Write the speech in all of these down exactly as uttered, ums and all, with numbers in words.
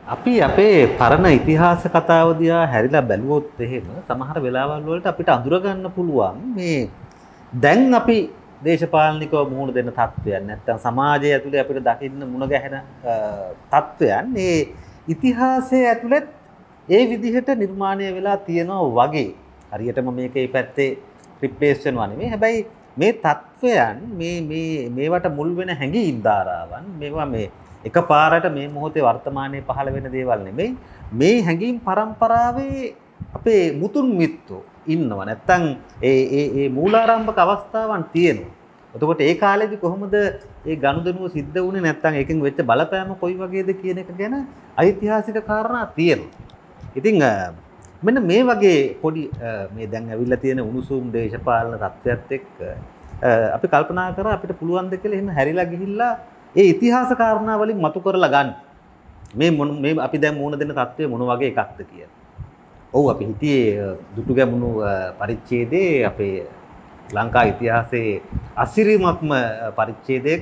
අපි අපේ පරණ ඉතිහාස කතාව දිහා හැරිලා බැලුවොත් එහෙම සමහර වෙලාවල් වලට අපිට අඳුර ගන්න පුළුවන් මේ දැන් අපි දේශපාලනිකව මුහුණ දෙන තත්ත්වයන් නැත්නම් සමාජය ඇතුලේ අපිට දකින්න මුණ ගැහෙන තත්ත්වයන් මේ ඉතිහාසයේ ඇතුලේ ඒ විදිහට නිර්මාණය වෙලා තියෙනවා වගේ හරියටම මේකේ පැත්තේ රිප්ලේස් වෙනවා නෙමෙයි හැබැයි මේ තත්ත්වයන් මේ මේ මේවට මුල් වෙන හැඟීම් ධාරාවන් මේවා මේ එකපාරට මේ මොහොතේ වර්තමානයේ පහළ වෙන දේවල් නෙමෙයි මේ හැඟීම් පරම්පරාවේ අපේ මුතුන් මිත්තෝ ඉන්නවා නැත්තම් ඒ ඒ ඒ මූලාරම්භක අවස්ථාවන් තියෙනවා. එතකොට ඒ කාලේදී කොහොමද ඒ ගනුදෙනුව සිද්ධ වුණේ නැත්තම් ඒකෙන් වෙච්ච බලපෑම කොයි වගේද කියන එක ගැන ඓතිහාසික කාරණා තියෙනවා. ඉතින් මෙන්න මේ වගේ පොඩි මේ දැන් ඇවිල්ලා තියෙන උණුසුම් දේශපාලන තත්ත්වයක් එක්ක අපි කල්පනා කරා අපිට පුළුවන් ද කියලා එහෙම හැරිලා ගිහිල්ලා ඒ ඉතිහාස කාරණා වලින් මතු කරලා ගන්න. මේ මේ අපි දැන් මුණ දෙන තත්ත්වය මොන වගේ එකක්ද කියලා. ඔව් අපි හිතියේ දුටුගැමුණු පරිච්ඡේදයේ අපේ ලංකා ඉතිහාසයේ අසිරිමත්ම පරිච්ඡේදයක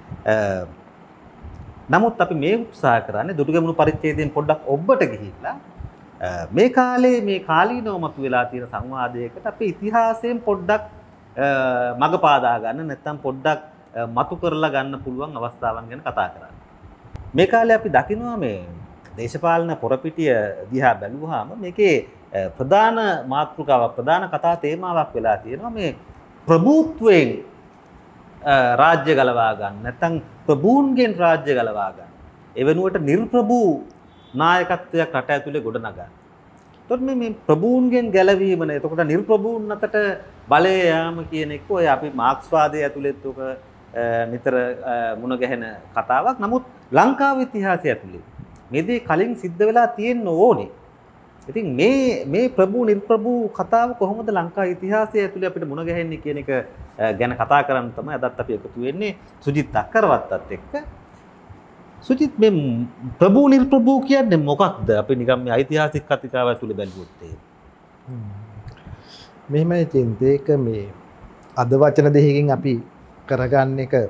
නමුත් අපි මේ උත්සාහ කරන්නේ දුටුගැමුණු පරිච්ඡේදයෙන් පොඩ්ඩක් ඔබට ගිහිල්ලා මේ කාලේ මේ කාලීනව මතු වෙලා තියෙන සංවාදයකට අපේ ඉතිහාසයෙන් පොඩ්ඩක් මඟ පාදා ගන්න නැත්නම් පොඩ්ඩක් මතු කරලා ගන්න පුළුවන් අවස්ථාවන් ගැන කතා කරන්න. මේ කාලේ අපි දකිනවා මේ දේශපාලන පොරපිටිය දිහා බැලුවාම මේකේ ප්‍රධාන මාතෘකාවක් ප්‍රධාන කතා තේමාවක් වෙලා තියෙනවා මේ ප්‍රභූත්වයෙන් රාජ්‍ය ගලවා ගන්න නැත්නම් ප්‍රභූන්ගෙන් රාජ්‍ය ගලවා ගන්න. ඒ වෙනුවට නිර්ප්‍රභූ නායකත්වයක් රට ඇතුලේ ගොඩනගා. එතකොට මේ මේ ප්‍රභූන්ගෙන් ගැලවීමනේ එතකොට නිර්ප්‍රභූන් අතට බලය යාම කියන එක ඔය අපි මාක්ස්වාදයේ ඇතුළෙත් උක නිතර මුණ ගැහෙන කතාවක්. නමුත් ලංකාවේ ඉතිහාසය ඇතුලේ මේ දේ කලින් සිද්ධ වෙලා තියෙන්න ඕනේ. ඉතින් මේ මේ ප්‍රභූ නිර්ප්‍රභූ කතාව කොහොමද ලංකා ඉතිහාසය ඇතුලේ අපිට මුණ ගැහෙන්නේ කියන එක ගැන කතා කරන්න තමයි අදත් අපි එකතු වෙන්නේ සුජිත් අක්කරවත්තත් එක්ක. සුජිත් මේ ප්‍රභූ නිර්ප්‍රභූ කියන්නේ මොකක්ද? අපි නිකම් මේ ඓතිහාසික කතිකාව ඇතුලේ බැලුවොත් එහෙම. මෙහෙමයි චින්තේක මේ අද වචන දෙකකින් අපි කරගන්න එක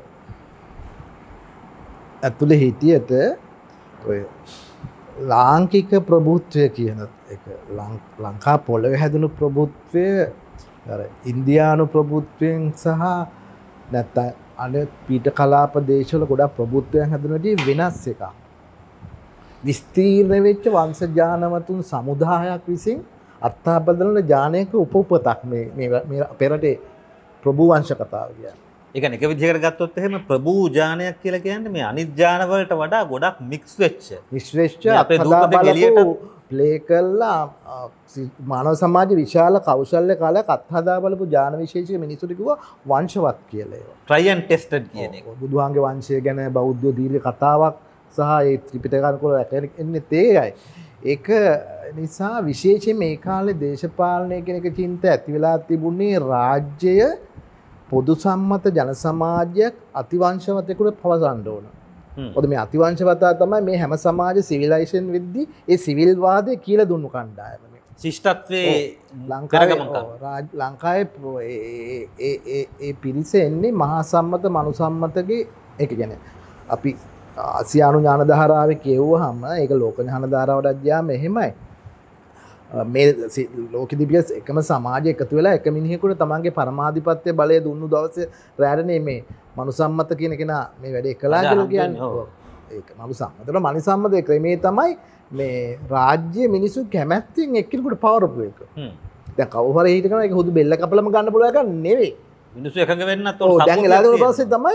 ඇතුලේ හිටියට ඔය ලාංකික ප්‍රභූත්වය කියන එක ලංකා පොළවේ හැදුණු ප්‍රභූත්වය අර ඉන්දියානු ප්‍රභූත්වයෙන් සහ නැත්නම් අනෙක් පීඨ කලාප දේශවල ගොඩක් ප්‍රභූත්වයන් හැදුණාදී වෙනස් එකක්. විස්තීර්ණ වෙච්ච වංශ ජානවතුන් සමුදායක් විසින් අත්හබදලන ජානයක උපුපතක් මේ මේ පෙරටේ ප්‍රභූ වංශ කතාව කියන්නේ. ඒ කියන්නේ එක විදිහකට ගත්තොත් එහෙම ප්‍රභූ ජානයක් කියලා කියන්නේ මේ අනිත් ජාන වලට වඩා ගොඩක් මික්ස් වෙච්ච මික්ස් වෙච්ච අපේ දූපත එළියට ප්ලේ කළා මානව සමාජ විශාල කෞශල්‍ය කාලයක් අත්හදා බලපු ජාන විශේෂික මිනිසුන්ට කිව්වා වංශවත් කියලා ඒවා. try and tested කියන එක. බුදුහාගේ වංශය ගැන බෞද්ධ දීර්ඝ කතාවක් සහ ඒ ත්‍රිපිටකානුකූල රැකෙන්නේ තේයයි. ඒක නිසා විශේෂයෙන් මේ කාලේ දේශපාලනය කියන එක චින්ත ඇති වෙලා තිබුණේ රාජ්‍යය පොදු සම්මත ජන සමාජයක් අතිවංශවතෙකුට පවසන්න ඕන. මොකද මේ අතිවංශවතා තමයි මේ හැම සමාජ සිවිලයිසේෂන් වෙද්දී ඒ සිවිල් වාදය කියලා දුන්නු කණ්ඩායම. ශිෂ්ටත්වයේ ලංකාවේ ලංකාවේ ඒ ඒ ඒ පිරිස එන්නේ මහා සම්මත මනු සම්මතගේ ඒක කියන්නේ අපි ආසියානු ඥාන ධාරාවේ කියවුවාම ඒක ලෝක ඥාන ධාරාවට ගියාම එහෙමයි. මේ ලෝක දිවිය එකම සමාජය එකතු වෙලා එක මිනිහෙකුට තමන්ගේ පරමාධිපත්‍ය බලය දුන්නු දවසේ රැඳෙන්නේ මේ මනු සම්මත කියන කෙනා මේ වැඩේ කළා කියලා කියන්නේ. ඒක මනු සම්මතවල මනු සම්මතයේ ක්‍රමේ තමයි මේ රාජ්‍ය මිනිස්සු කැමැත්තෙන් එක්කෙනෙකුට පවරපු එක. දැන් කවුරු හරි හිටගෙන ඒක හුදු බෙල්ල කපලම ගන්න පුළුවන් එකක් නෙවෙයි. මිනිස්සු එකඟ වෙන්නත් ඕන. ඔව් දැන් එලා දුන්න පස්සේ තමයි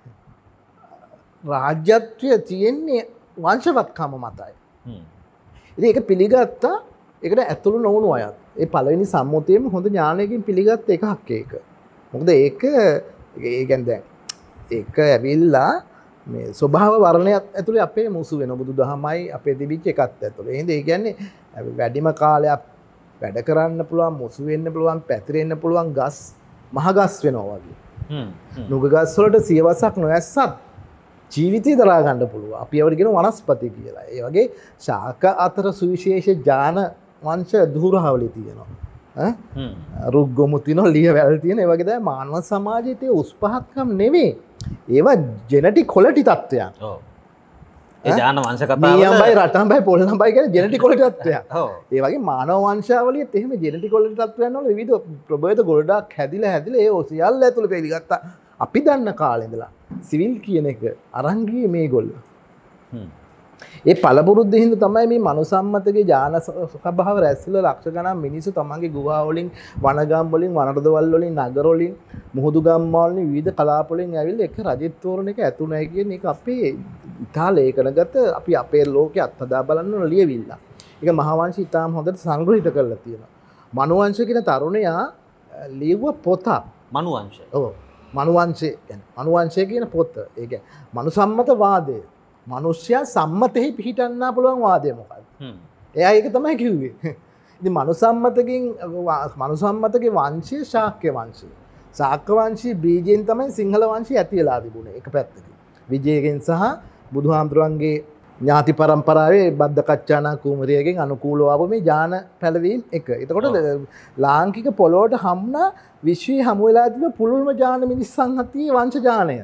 රාජ්‍යත්වය තියෙන්නේ වංශවත්කම මතයි. ඉතින් ඒක පිළිගත්තා. ඒකට ඇතුළු නොවුණු අයත්. ඒ පළවෙනි සම්මුතියෙම හොඳ ඥානයකින් පිළිගත් එකක් ඒක. මොකද ඒක ඒ කියන්නේ දැන් ඒක ඇවිල්ලා මේ ස්වභාව වර්ණයක් ඇතුලේ අපේ මුසු වෙන බුදුදහමයි අපේ තිබිච්ච එකත් ඇතුලේ. එහෙනම් ඒ කියන්නේ වැඩිම කාලයක් වැඩ කරන්න පුළුවන්, මුසු වෙන්න පුළුවන්, පැතිරෙන්න පුළුවන් ගස් මහ ගස් වෙනවා වගේ. හ්ම්. නුග ගස් වලට සියවසක් නොඇස්සත් ජීවිතය දරා ගන්න පුළුවන්. අපි ඒවට කියන වනස්පති කියලා. ඒ වගේ ශාක අතර සුවිශේෂ ඥාන වංශ දුරහවලි තියෙනවා. ඈ හ්ම්. රුක් ගොමු තියෙනවා, ලිය වැල් තියෙනවා. ඒ වගේ තමයි මානව සමාජයේ තියෙන උස් පහත්කම් නෙමෙයි. ඒවා ජෙනටික් ක්වොලිටි තත්ත්වයන්. ඔව්. ඒ ජාන වංශ කතාවල නියම්බයි රටම්බයි පොළොන්නම්බයි කියන ජෙනටිකොලොජි තත්ත්වයක්. ඔව්. ඒ වගේ මානව වංශාවලියත් එහෙම ජෙනටිකොලොජි තත්ත්වයන් වල විවිධ ප්‍රභේද ගොඩක් හැදිලා හැදිලා ඒ සියල්ල ඇතුළේ පිළිගත්තා. අපි දන්න කාලේ ඉඳලා සිවිල් කියන එක අරන් ගියේ මේගොල්ලෝ. හ්ම්. ඒ පළපුරුද්දේ හින්දා තමයි මේ මනුසම්මතගේ ඥාන ස්වභාව රැස්වල ලක්ෂ ගණන් මිනිස්සු තමන්ගේ ගුහා වලින් වනගම් වලින් වනරදවල් වලින් නගර වලින් මුහුදු ගම් වලින් විවිධ කලාප වලින් ඇවිල්ලා එක රජිත්වරණ එක ඇතුණයි කියන එක අපේ ඉතාලේකනගත අපි අපේ ලෝකේ අත්හදා බලන්න ඕන ලියවිල්ල. ඒක මහාවංශය ඉතාම හොඳට සංග්‍රහිත කරලා තියෙනවා. මනුවංශ කියන තරුණයා ලියුව පොත මනුවංශ. ඔව්. මනුවංශය කියන්නේ මනුවංශය කියන පොත. ඒ කියන්නේ මනුසම්මත වාදය. මනුෂ්‍යයා සම්මතෙහි පිහිටන්නා පුළුවන් වාදය මොකක්ද? හ්ම්. එයා ඒක තමයි කිව්වේ. ඉතින් මනුසම්මතකින් මනුසම්මතගේ වංශය ශාක්‍ය වංශය. ශාක්‍ය වංශී බීජයෙන් තමයි සිංහල වංශය ඇති වෙලා තිබුණේ එක පැත්තකින්. විජයගෙන් සහ බුදුහාමුදුරන්ගේ ඥාති පරම්පරාවේ බද්දකච්චානා කුමරියගෙන් අනුකූලව ආව මේ ඥාන පැලවීම එක. එතකොට ලාංකික පොළොවට හම්ුණා විශ්වයේ හමු වෙලා තිබෙන පුළුල්ම ඥාන මිනිස්සන් අතියේ වංශ ඥානය.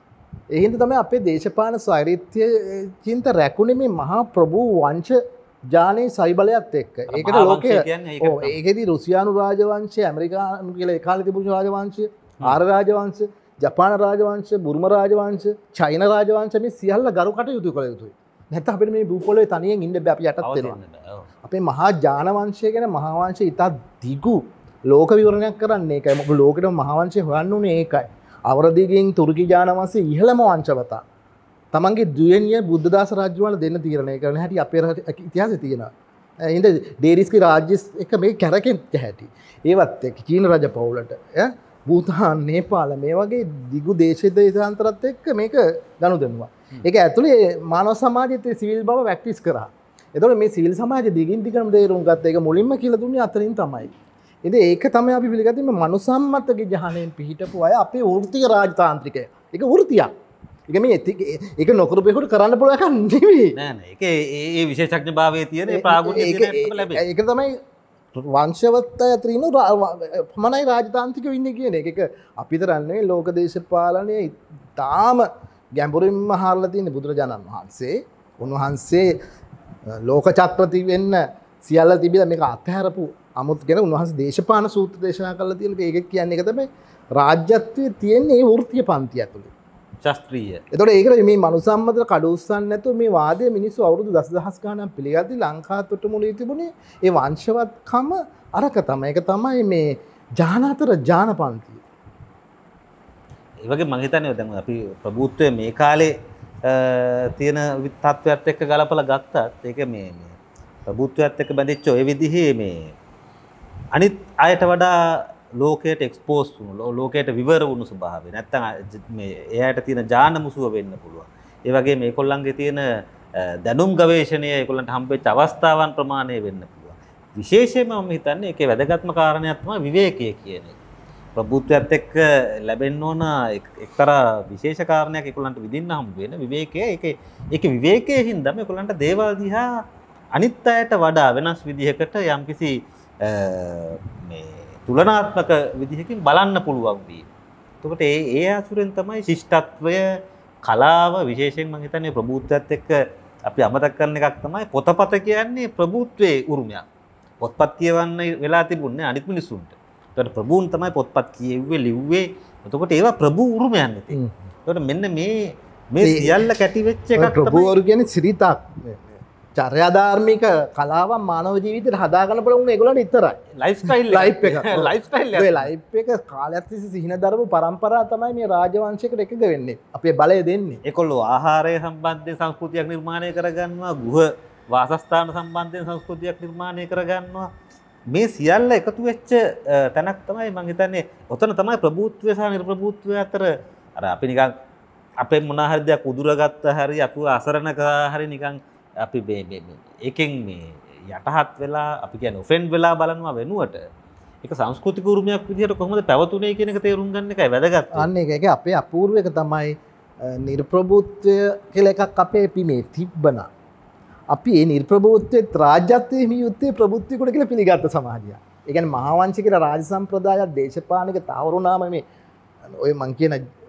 ඒ හින්දා තමයි අපේ දේශපාලන ස්වෛරීත්‍ය චින්ත රැකුනේ මේ මහා ප්‍රභූ වංශ ඥානයේ සයිබලයත් එක්ක. ඒකට ලෝකයේ ඔව් ඒකෙදි රුසියානු රාජවංශය, ඇමරිකානු කියලා ඒ කාලේ තිබුණු රාජවංශය, ආර්ය රාජවංශ, ජපාන රාජවංශ, බුර්ම රාජවංශ, චයින රාජවංශ මේ සියල්ල ගරු කටයුතු කළ යුතුයි. නැත්නම් අපිට මේ භූපෝලේ තනියෙන් ඉන්න බෑ, අපි යටත් වෙනවා. අපේ මහා ඥාන වංශය ගැන මහා වංශය ඉතා දිගු ලෝක විවරණයක් කරන්නේ ඒකයි. මොකද ලෝකෙටම මහා වංශය හොයන්න උනේ ඒකයි. අවරදිගෙන් තුර්කි ඥාන වංශයේ ඉහළම වංශවතා. තමන්ගේ දුවනිය බුද්ධදාස රජුවල දෙන්න තීරණය කරන හැටි අපේ ඉතිහාසයේ තියෙනවා. ඉතින් ඩේරිස්ගේ රාජ්‍ය එක මේ කැරකෙච්ච හැටි. ඒවත් එක්ක චීන රජ පවුලට ඈ භූතාන් නේපාල මේ වගේ දිගු දේශ දේශාන්තරත් එක්ක මේක ගනුදෙනුවා. ඒක ඇතුලේ මානව සමාජයේ සිවිල් බව ප්‍රැක්ටිස් කරා. එතකොට මේ සිවිල් සමාජය දිගින් දිගටම තේරුම් ගත්ත එක මුලින්ම කියලා දුන්නේ අතරින් තමයි. ඉතින් ඒක තමයි අපි පිළිගත්තේ මේ මනුසම්මතගේ ජහණයෙන් පිහිටපු අය අපේ වෘත්තීය රාජතාන්ත්‍රිකය. ඒක වෘත්තියක්. ඒක මේ ඒක නොකරපෙකුට කරන්න පුළුවන් එකක් නෙවෙයි. නෑ නෑ. ඒක ඒ විශේෂඥභාවයේ තියෙන ඒ ප්‍රාගුණ්‍ය තියෙන ලැබෙන්නේ. ඒක තමයි වංශවත් අතර ඉන්න පමණයි රාජතාන්ත්‍රිකයෝ ඉන්නේ කියන එක. ඒක අපි තරන්නේ ලෝක දේශපාලනයේ තාම ගැඹුරින්ම හරලා තියෙන බුදුරජාණන් වහන්සේ. උන්වහන්සේ ලෝක චක්‍රති වෙන්න සියල්ල තිබිලා මේක අත්හැරපු අමුත් ගැන උන්වහන්සේ දේශපාලන සූත්‍ර දේශනා කරලා තියෙන එක කියන්නේ ඒක තමයි රාජ්‍යත්වයේ තියෙන ඒ වෘත්තීය පන්ති ඇතුලේ. ශාස්ත්‍රීය. එතකොට ඒකට මේ මනුසම්මතට කඩ උස්සන්නේ නැතුව මේ වාදයේ මිනිස්සු අවුරුදු දසදහස් ගණන් පිළිගද්දි ලංකාවට උතුමුලී තිබුණේ ඒ වංශවත්කම අරක තමයි. ඒක තමයි මේ ජානාතර ජානපන්තිය. ඒ වගේ මම හිතන්නේ දැන් අපි ප්‍රභූත්වයේ මේ කාලේ තියෙන තත්ත්වයට එක්ක ගලපලා ගත්තත් ඒක මේ මේ ප්‍රභූත්වයට එක්ක බැඳිච්ච ඔය විදිහේ මේ අනිත් අයට වඩා ලෝකයට එක්ස්පෝස් වුණු ලෝකයට විවර වුණු ස්වභාවය නැත්තම් මේ එයාට තියෙන ඥාන මුසුව වෙන්න පුළුවන්. ඒ වගේ මේගොල්ලන්ගේ තියෙන දැනුම් ගවේෂණය ඒගොල්ලන්ට හම්බෙච්ච අවස්ථාවන් ප්‍රමාණය වෙන්න පුළුවන්. විශේෂයෙන්ම මම හිතන්නේ ඒකේ වැදගත්ම කාරණයක් තමයි විවේකය කියන එක. ප්‍රභූත්වයට එක්ක ලැබෙන්න ඕන එක්තරා විශේෂ කාරණයක් ඒගොල්ලන්ට විඳින්න හම්බ වෙන විවේකය. ඒකේ ඒකේ විවේකයේ හින්දා මේගොල්ලන්ට දේවල් දිහා අනිත් අයට වඩා වෙනස් විදිහකට යම්කිසි මේ තුලනාත්මක විදිහකින් බලන්න පුළුවන් වී. එතකොට ඒ ඒ අසුරෙන් තමයි ශිෂ්ටත්වය, කලාව විශේෂයෙන් මම හිතන්නේ ප්‍රභූත්වයට එක්ක අපි අමතක කරන එකක් තමයි පොතපත කියන්නේ ප්‍රභූත්වයේ උරුමයක්. පොත්පත් කියවන්න වෙලා තිබුණේ අනිත් මිනිස්සුන්ට. එතකොට ප්‍රභූන් තමයි පොත්පත් කියෙව්වේ, ලිව්වේ. එතකොට ඒවා ප්‍රභූ උරුමයන් නෙතේ. එතකොට මෙන්න මේ මේ සියල්ල කැටි වෙච්ච එකක් තමයි ප්‍රභූවරු කියන්නේ සිරිතක්. චර්යාධාර්මික කලාව මානව ජීවිතයට හදාගන්න පුළුවන් ඒගොල්ලන්ට විතරයි. ලයිෆ් ස්ටයිල් ලයිෆ් එක. ලයිෆ් ස්ටයිල් එක. ඒ ලයිෆ් එක කාලයක් තිස්සේ සිහින දරපු පරම්පරාව තමයි මේ රාජවංශයකට එකග වෙන්නේ. අපේ බලය දෙන්නේ. ඒගොල්ලෝ ආහාරය සම්බන්ධයෙන් සංස්කෘතියක් නිර්මාණය කරගන්නවා, ගෘහ වාසස්ථාන සම්බන්ධයෙන් සංස්කෘතියක් නිර්මාණය කරගන්නවා. මේ සියල්ල එකතු වෙච්ච තැනක් තමයි මම හිතන්නේ ඔතන තමයි ප්‍රභූත්වය සහ නිර්ප්‍රභූත්වය අතර අර අපි නිකන් අපේ මොනවා හරි දෙයක් උදුරගත්ත හරි අතුව අසරණ කරා හරි නිකන් අපි ඒකෙන් මේ යටහත් වෙලා අපි කියන්නේ ඔෆෙන්ඩ් වෙලා බලනවා වෙනුවට ඒක සංස්කෘතික උරුමයක් විදිහට කොහොමද පැවතුනේ කියන එක තේරුම් ගන්න එකයි වැදගත්. අන්න ඒක ඒක අපේ අපූර්ව එක තමයි නිර්ප්‍රභූත්වය කියලා එකක් අපේ පිමේ තිබ්බනා. අපි මේ නිර්ප්‍රභූත්වයේ රාජ්‍යත්වයේ හිමි යුත්තේ ප්‍රභූත්වයකට කියලා පිළිගත්ත සමාජයක්. ඒ කියන්නේ මහාවංශ කියලා රාජ සම්ප්‍රදායක් දේශපාලනික තාවරුනාම මේ ඔය මං කියන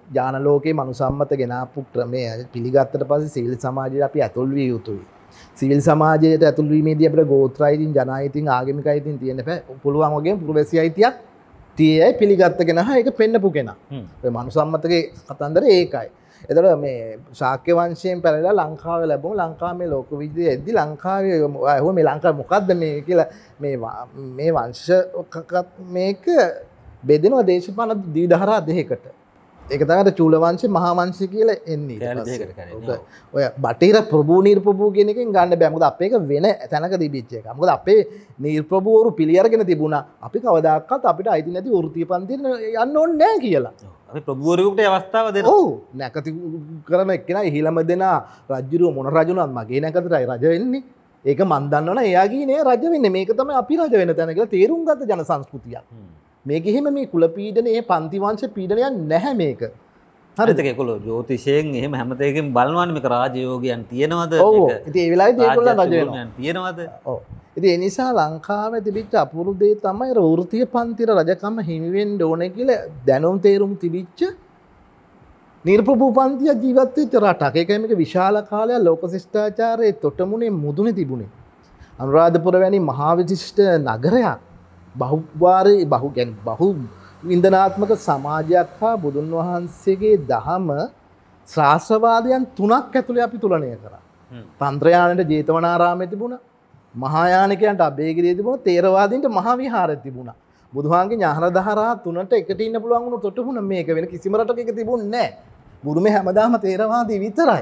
ඥාන ලෝකේ මනුසම්මත ගෙනාපු ක්‍රමය පිළිගත්තට පස්සේ සිවිල් සමාජයට අපි ඇතුල් විය යුතුයි. සිවිල් සමාජයට ඇතුල් වීමේදී අපිට ගෝත්‍රායිතින් ජනායිතින් ආගමික අයිතින් තියෙන පුළුවන් වගේම පුරවැසි අයිතියක් තියයි පිළිගත්ත කෙනා ඒක පෙන්නපු කෙනා. ඔය මනුසම්මතගේ කතන්දරේ ඒකයි. එතකොට මේ ශාක්‍ය වංශයෙන් පැනලා ලංකාවේ ලැබුණු ලංකාවේ මේ ලෝක විද්‍යාවේ එද්දි ලංකාවේ අහුව මේ ලංකාව මොකද්ද මේ කියලා මේ මේ වංශ මේක බෙදෙනවා දේශපාලන ද්විධාරා දෙකකට. ඒක තමයි චූල වංශේ මහා වංශය කියලා එන්නේ. ඔය බටහිර ප්‍රභූ නිර්ප්‍රභූ කියන එකෙන් ගන්න බෑ. මොකද අපේ එක වෙන තැනක තිබිච්ච එක. මොකද අපේ නිර්ප්‍රභූවරු පිළි අරගෙන තිබුණා. අපි කවදාකවත් අපිට අයිති නැති වෘත්තීය පන්තියට යන්න ඕනේ නැහැ කියලා. අපි ප්‍රභූවරයෙකුට අවස්ථාව දෙනවා. ඔව්. නැකති කරන එක්කෙනා ඉහිලම දෙනා රජුරු මොන රජුණත් මගේ නැකතටයි රජ වෙන්නේ. ඒක මන් දන්නවනේ එයා ගියේ රජ වෙන්නේ. මේක තමයි අපි රජ වෙන තැන කියලා තේරුම් ගත්ත ජන සංස්කෘතියක්. මේක එහෙම මේ කුල පීඩනයේ පන්ති වංශ පීඩනයක් නැහැ මේක. හරිද? ඒකවල ජ්‍යොතිෂයෙන් එහෙම හැමතේකින් බලනවානේ මේක රාජයෝගයන් තියෙනවද? ඔව්. ඉතින් ඒ වෙලාවේදී ඒගොල්ලෝ රජ වෙනවා. තියෙනවද? ඔව්. ඉතින් ඒ නිසා ලංකාවේ තිබිච්ච අපූර්ව දේ තමයි වෘත්තීය පන්තිර රජකම හිමි වෙන්න ඕනේ කියලා දැනුම් තේරුම් තිබිච්ච නිර්ප්‍රභූ පන්තිය ජීවත් වෙච්ච රටක්. ඒකයි මේක විශාල කාලයක් ලෝක ශිෂ්ටාචාරයේ තොටමුනේ මුදුනේ තිබුණේ. අනුරාධපුර වැනි මහා විශිෂ්ට නගරයක් බහුවාරී බහු ගැන බහු වින්දනාත්මක සමාජයක් හා බුදුන් වහන්සේගේ දහම ශාස්ත්‍රවාදයන් තුනක් ඇතුලේ අපි තුලනය කරා. තන්ත්‍රයානට ජේතවනාරාමයේ තිබුණා. මහායානිකයන්ට අබේගිරියේ තිබුණා. තේරවාදීන්ට මහා විහාරයේ තිබුණා. බුදුහාන්ගේ ඥානදහරා තුනට එකට ඉන්න පුළුවන් වුණු තොටුපුණ මේක වෙන කිසිම රටක එක තිබුණේ නැහැ. බුරුමේ හැමදාම තේරවාදී විතරයි.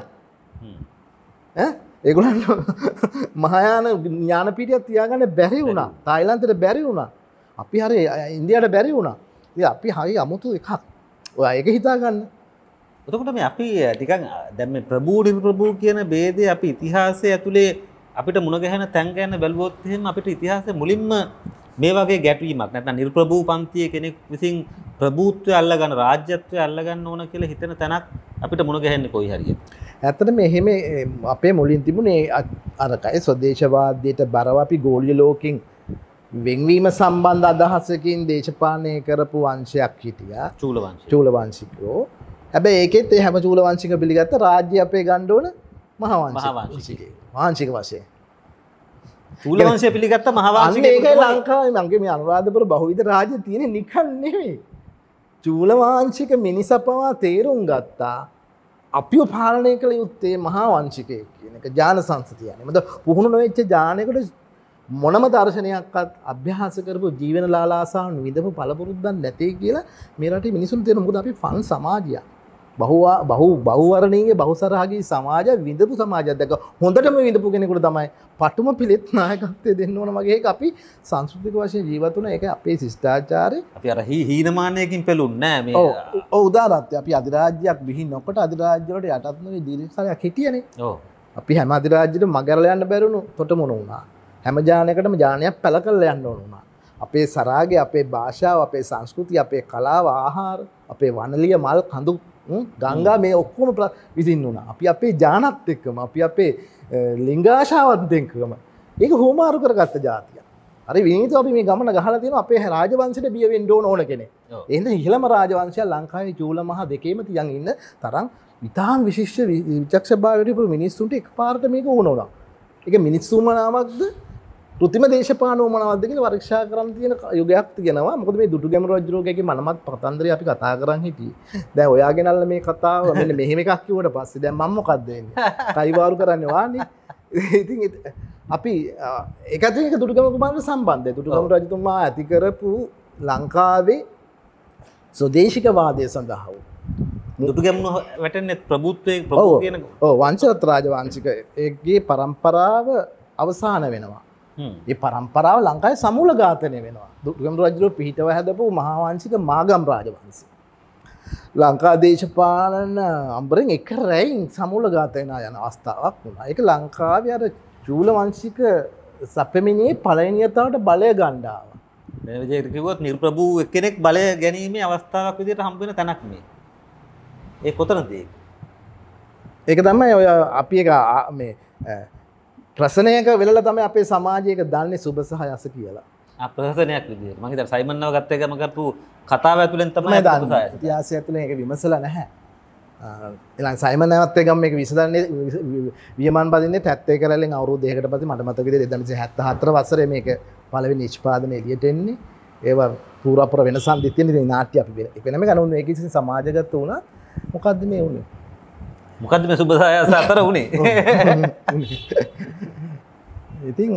ඈ ඒගොල්ලන්ට මහායාන ඥානපීඨයක් තියාගන්න බැරි වුණා. තායිලන්තයට බැරි වුණා. අපි හරි ඉන්දියාවට බැරි වුණා. ඉතින් අපි හරි අමුතු එකක්. ඔය ඒක හිතා ගන්න. එතකොට මේ අපි ටිකක් දැන් මේ ප්‍රභූ නිර්ප්‍රභූ කියන ભેදේ අපි ඉතිහාසයේ ඇතුලේ අපිට මුණ ගැහෙන තැන් ගැන බැලුවොත් එහෙම අපිට ඉතිහාසයේ මුලින්ම මේ වගේ ගැටවීමක් නැත්නම් නිර්ප්‍රභූ පන්තියේ කෙනෙක් විසින් ප්‍රභූත්වය අල්ලගන්න රාජ්‍යත්වය අල්ලගන්න ඕන කියලා හිතෙන තැනක් අපිට මුණ ගැහෙන්නේ කොයි හරියට. ඇත්තටම මෙහෙම අපේ මුලින් තිබුණේ අරකයි ස්වදේශවාදයට බරව අපි ගෝලීය ලෝකෙන් වෙන්වීම සම්බන්ධ අදහසකින් දේශපාලනය කරපු වංශයක් හිටියා. චූල වංශය. චූල වංශිකෝ. හැබැයි ඒකෙත් ඒ හැම චූල වංශික පිළිගත්ත රාජ්‍ය අපේ ගන්න ඕන මහා වංශික. වංශික වශයෙන්. චූල වංශය පිළිගත්ත මහා වංශික. අන්න ඒකයි ලංකාවේ මගේ මේ අනුරාධපුර බහුවිධ රාජ්‍ය තියෙන්නේ නිකන් නෙවෙයි. චූල වංශික මිනිසපවා තේරුම් ගත්තා. අපිව පාලනය කළ යුත්තේ මහා වංශිකයෙක් කියන එක ඥාන සංස්කෘතියනේ. මොකද පුහුණු නොවෙච්ච ඥානයකට මොනම දර්ශනයක්වත් අභ්‍යාස කරපු ජීවන ලාලාසාවන් විඳපු පළපුරුද්දක් නැtei කියලා මේ රටේ මිනිසුන් තේරෙන මොකද අපි ෆන් සමාජයක්. බහුව බහු බහුවර්ණීය බහුසරහගී සමාජ විඳපු සමාජයක් දැක හොඳටම විඳපු කෙනෙකුට තමයි පටුම පිළිත් නායකත්වය දෙන්න ඕන වගේ එක අපි සංස්කෘතික වශයෙන් ජීවත් වුණා. ඒක අපේ ශිෂ්ටාචාරය. අපි අර හීනමානයකින් පෙළුන්නේ නැහැ මේ. ඔව් ඔව් උදාහරණයක් අපි අධිරාජ්‍යයක් බිහි නොකොට අධිරාජ්‍ය වලට යටත් නොවි දීර්ඝකාලයක් හිටියනේ. ඔව්. අපි හැම අධිරාජ්‍යෙට මගහැරලා යන්න බැරුණු තොටමුණ වුණා. හැම ජානයකටම ජානයක් පැල කරලා යන්න ඕන වුණා. අපේ සරාගය, අපේ භාෂාව, අපේ සංස්කෘතිය, අපේ කලාව, ආහාර, අපේ වනලිය මල් කඳු ගංගා මේ ඔක්කොම විසින්න වුණා. අපි අපේ ජානත් එක්කම, අපි අපේ ලිංගාශාවත් එක්කම ඒක හෝමාරු කරගත්ත ජාතිය. හරි විනීතව අපි මේ ගමන ගහලා තියෙනවා අපේ රාජවංශයට බිය වෙන්න ඕන ඕන කෙනෙක්. එහෙනම් ඉහළම රාජවංශය ලංකාවේ චූල මහ දෙකේම තියන් ඉන්න තරම් ඉතාම විශිෂ්ට විචක්ෂභාවයට පුරු මිනිස්සුන්ට එකපාරට මේක වුණා. ඒක මිනිස්සුම නාමක්ද කෘතිම දේශපාලන උමනාවක්ද කියලා පරීක්ෂා කරන්න තියෙන යුගයක් තියෙනවා. මොකද මේ දුටුගැමුණු රජුගේ මනමත් පතන්දරේ අපි කතා කරන් හිටියේ. දැන් ඔයාගෙනල්ල මේ කතාව මෙන්න මෙහෙම එකක් කිව්වට පස්සේ දැන් මම මොකද්ද වෙන්නේ? කයිවාරු කරන්නේ වාන්නේ. ඉතින් අපි ඒකත් එක දුටුගැමුණු කුමාරට සම්බන්ධයි. දුටුගැමුණු රජතුමා ඇති කරපු ලංකාවේ ස්වදේශික වාදය සඳහා දුටුගැමුණු වැටෙන්නේ ප්‍රභූත්වයේ ප්‍රභූ කියන ඔව් වංශරත් රාජවංශික ඒකේ පරම්පරාව අවසාන වෙනවා. ඒ පරම්පරාව ලංකාවේ සමූල ඝාතනය වෙනවා. දුටුගැමුණු රජුගේ පිහිටව හැදපු මහා වංශික මාගම් රාජවංශය. ලංකා දේශපාලන අම්බරෙන් එක රැයින් සමූල ඝාතනය යන අවස්ථාවක් වුණා. ඒක ලංකාවේ අර චූල වංශික සපෙමිනියේ පළවෙනියතාවට බලය ගන්න ආවා. මේ විදිහට කිව්වොත් නිර්ප්‍රභූ එක්කෙනෙක් බලය ගැනීමේ අවස්ථාවක් විදිහට හම්බ වෙන තැනක් මේ. ඒ කොතනද ඒක? ඒක තමයි ඔය අපි එක මේ ප්‍රශ්නයක වෙලලා තමයි අපේ සමාජයක දන්නේ සුබ සහ යස කියලා. අප්‍රහසනයක් විදිහට. මම හිතන්නේ සයිමන්ව ගත්ත එකම කරපු කතාව ඇතුලෙන් තමයි ඉතිහාසය ඇතුලේ ඒක විමසලා නැහැ. ඊළඟ සයිමන් නැවත් එකම මේක විසඳන්නේ වියමන් බදින්නේ පැත්තේ කරලෙන් අවුරුදු දෙකකට පස්සේ මට මතක විදිහට එක්දහස් හැත්තෑ හතර වසරේ මේක පළවෙනි නිෂ්පාදනය එළියට එන්නේ. ඒවා පූරාපුර වෙනසක් දෙතින් ඉතින් නාට්‍ය අපි වෙන. ඒක නෙමෙයි ගන්න මේක ඉතින් සමාජගත වුණා. මොකද්ද මේ වුනේ? මොකද්ද මේ සුබසායස අතර වුනේ? ඉතින්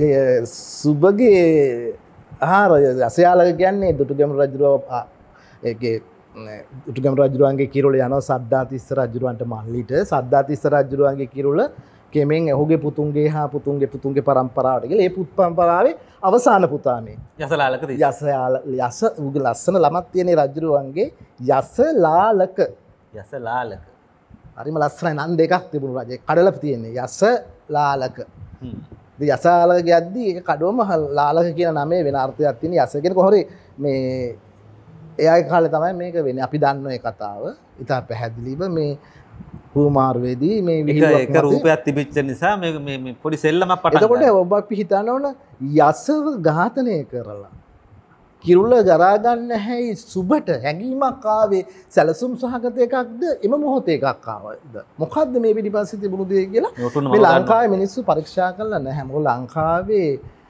සුබගේ ආහාර අසයාලක කියන්නේ දුටුගැමුණු රජුව ඒකේ දුටුගැමුණු රජුවන්ගේ කිරුළ යනවා සද්ධාතිස්ස රජුවන්ට මල්ලිට. සද්ධාතිස්ස රජුවන්ගේ කිරුළ කෙමෙන් ඔහුගේ පුතුන්ගේ හා පුතුන්ගේ පුතුන්ගේ පරම්පරාවට ගිහලා ඒ පුත් පරම්පරාවේ අවසාන පුතා මේ යසලාලක යසයාල යස උගේ ලස්සන ළමක් තියෙන රජුවන්ගේ යසලාලක යසලාලක හරිම ලස්සනයි නම් දෙකක් තිබුණු රජේ කඩලා තියෙන්නේ යසලාලක. ඉතින් යසලාලක යද්දී ඒක කඩවම ලාලක කියන නමේ වෙන අර්ථයක් තියෙන යස කියන කොහොරේ මේ එයාගේ කාලේ තමයි මේක වෙන්නේ. අපි දන්න ඒ කතාව. ඉතින් පැහැදිලිව මේ පුමාරුවේදී මේ විහිළුවක් එක රූපයක් තිබිච්ච නිසා මේ මේ පොඩි සෙල්ලමක් පටන් ගන්නවා. එතකොට ඔබ අපි හිතන්න ඕන යසව ඝාතනය කරලා කිරුළ ගරා ගන්න හැයි සුබට හැඟීමක් ආවේ සැලසුම් සහගත එකක්ද එම මොහොතේ එකක් ආවද මොකද්ද මේ පිටිපස්සේ තිබුණු දේ කියලා මේ ලංකාවේ මිනිස්සු පරීක්ෂා කළා නැහැ. මොකද ලංකාවේ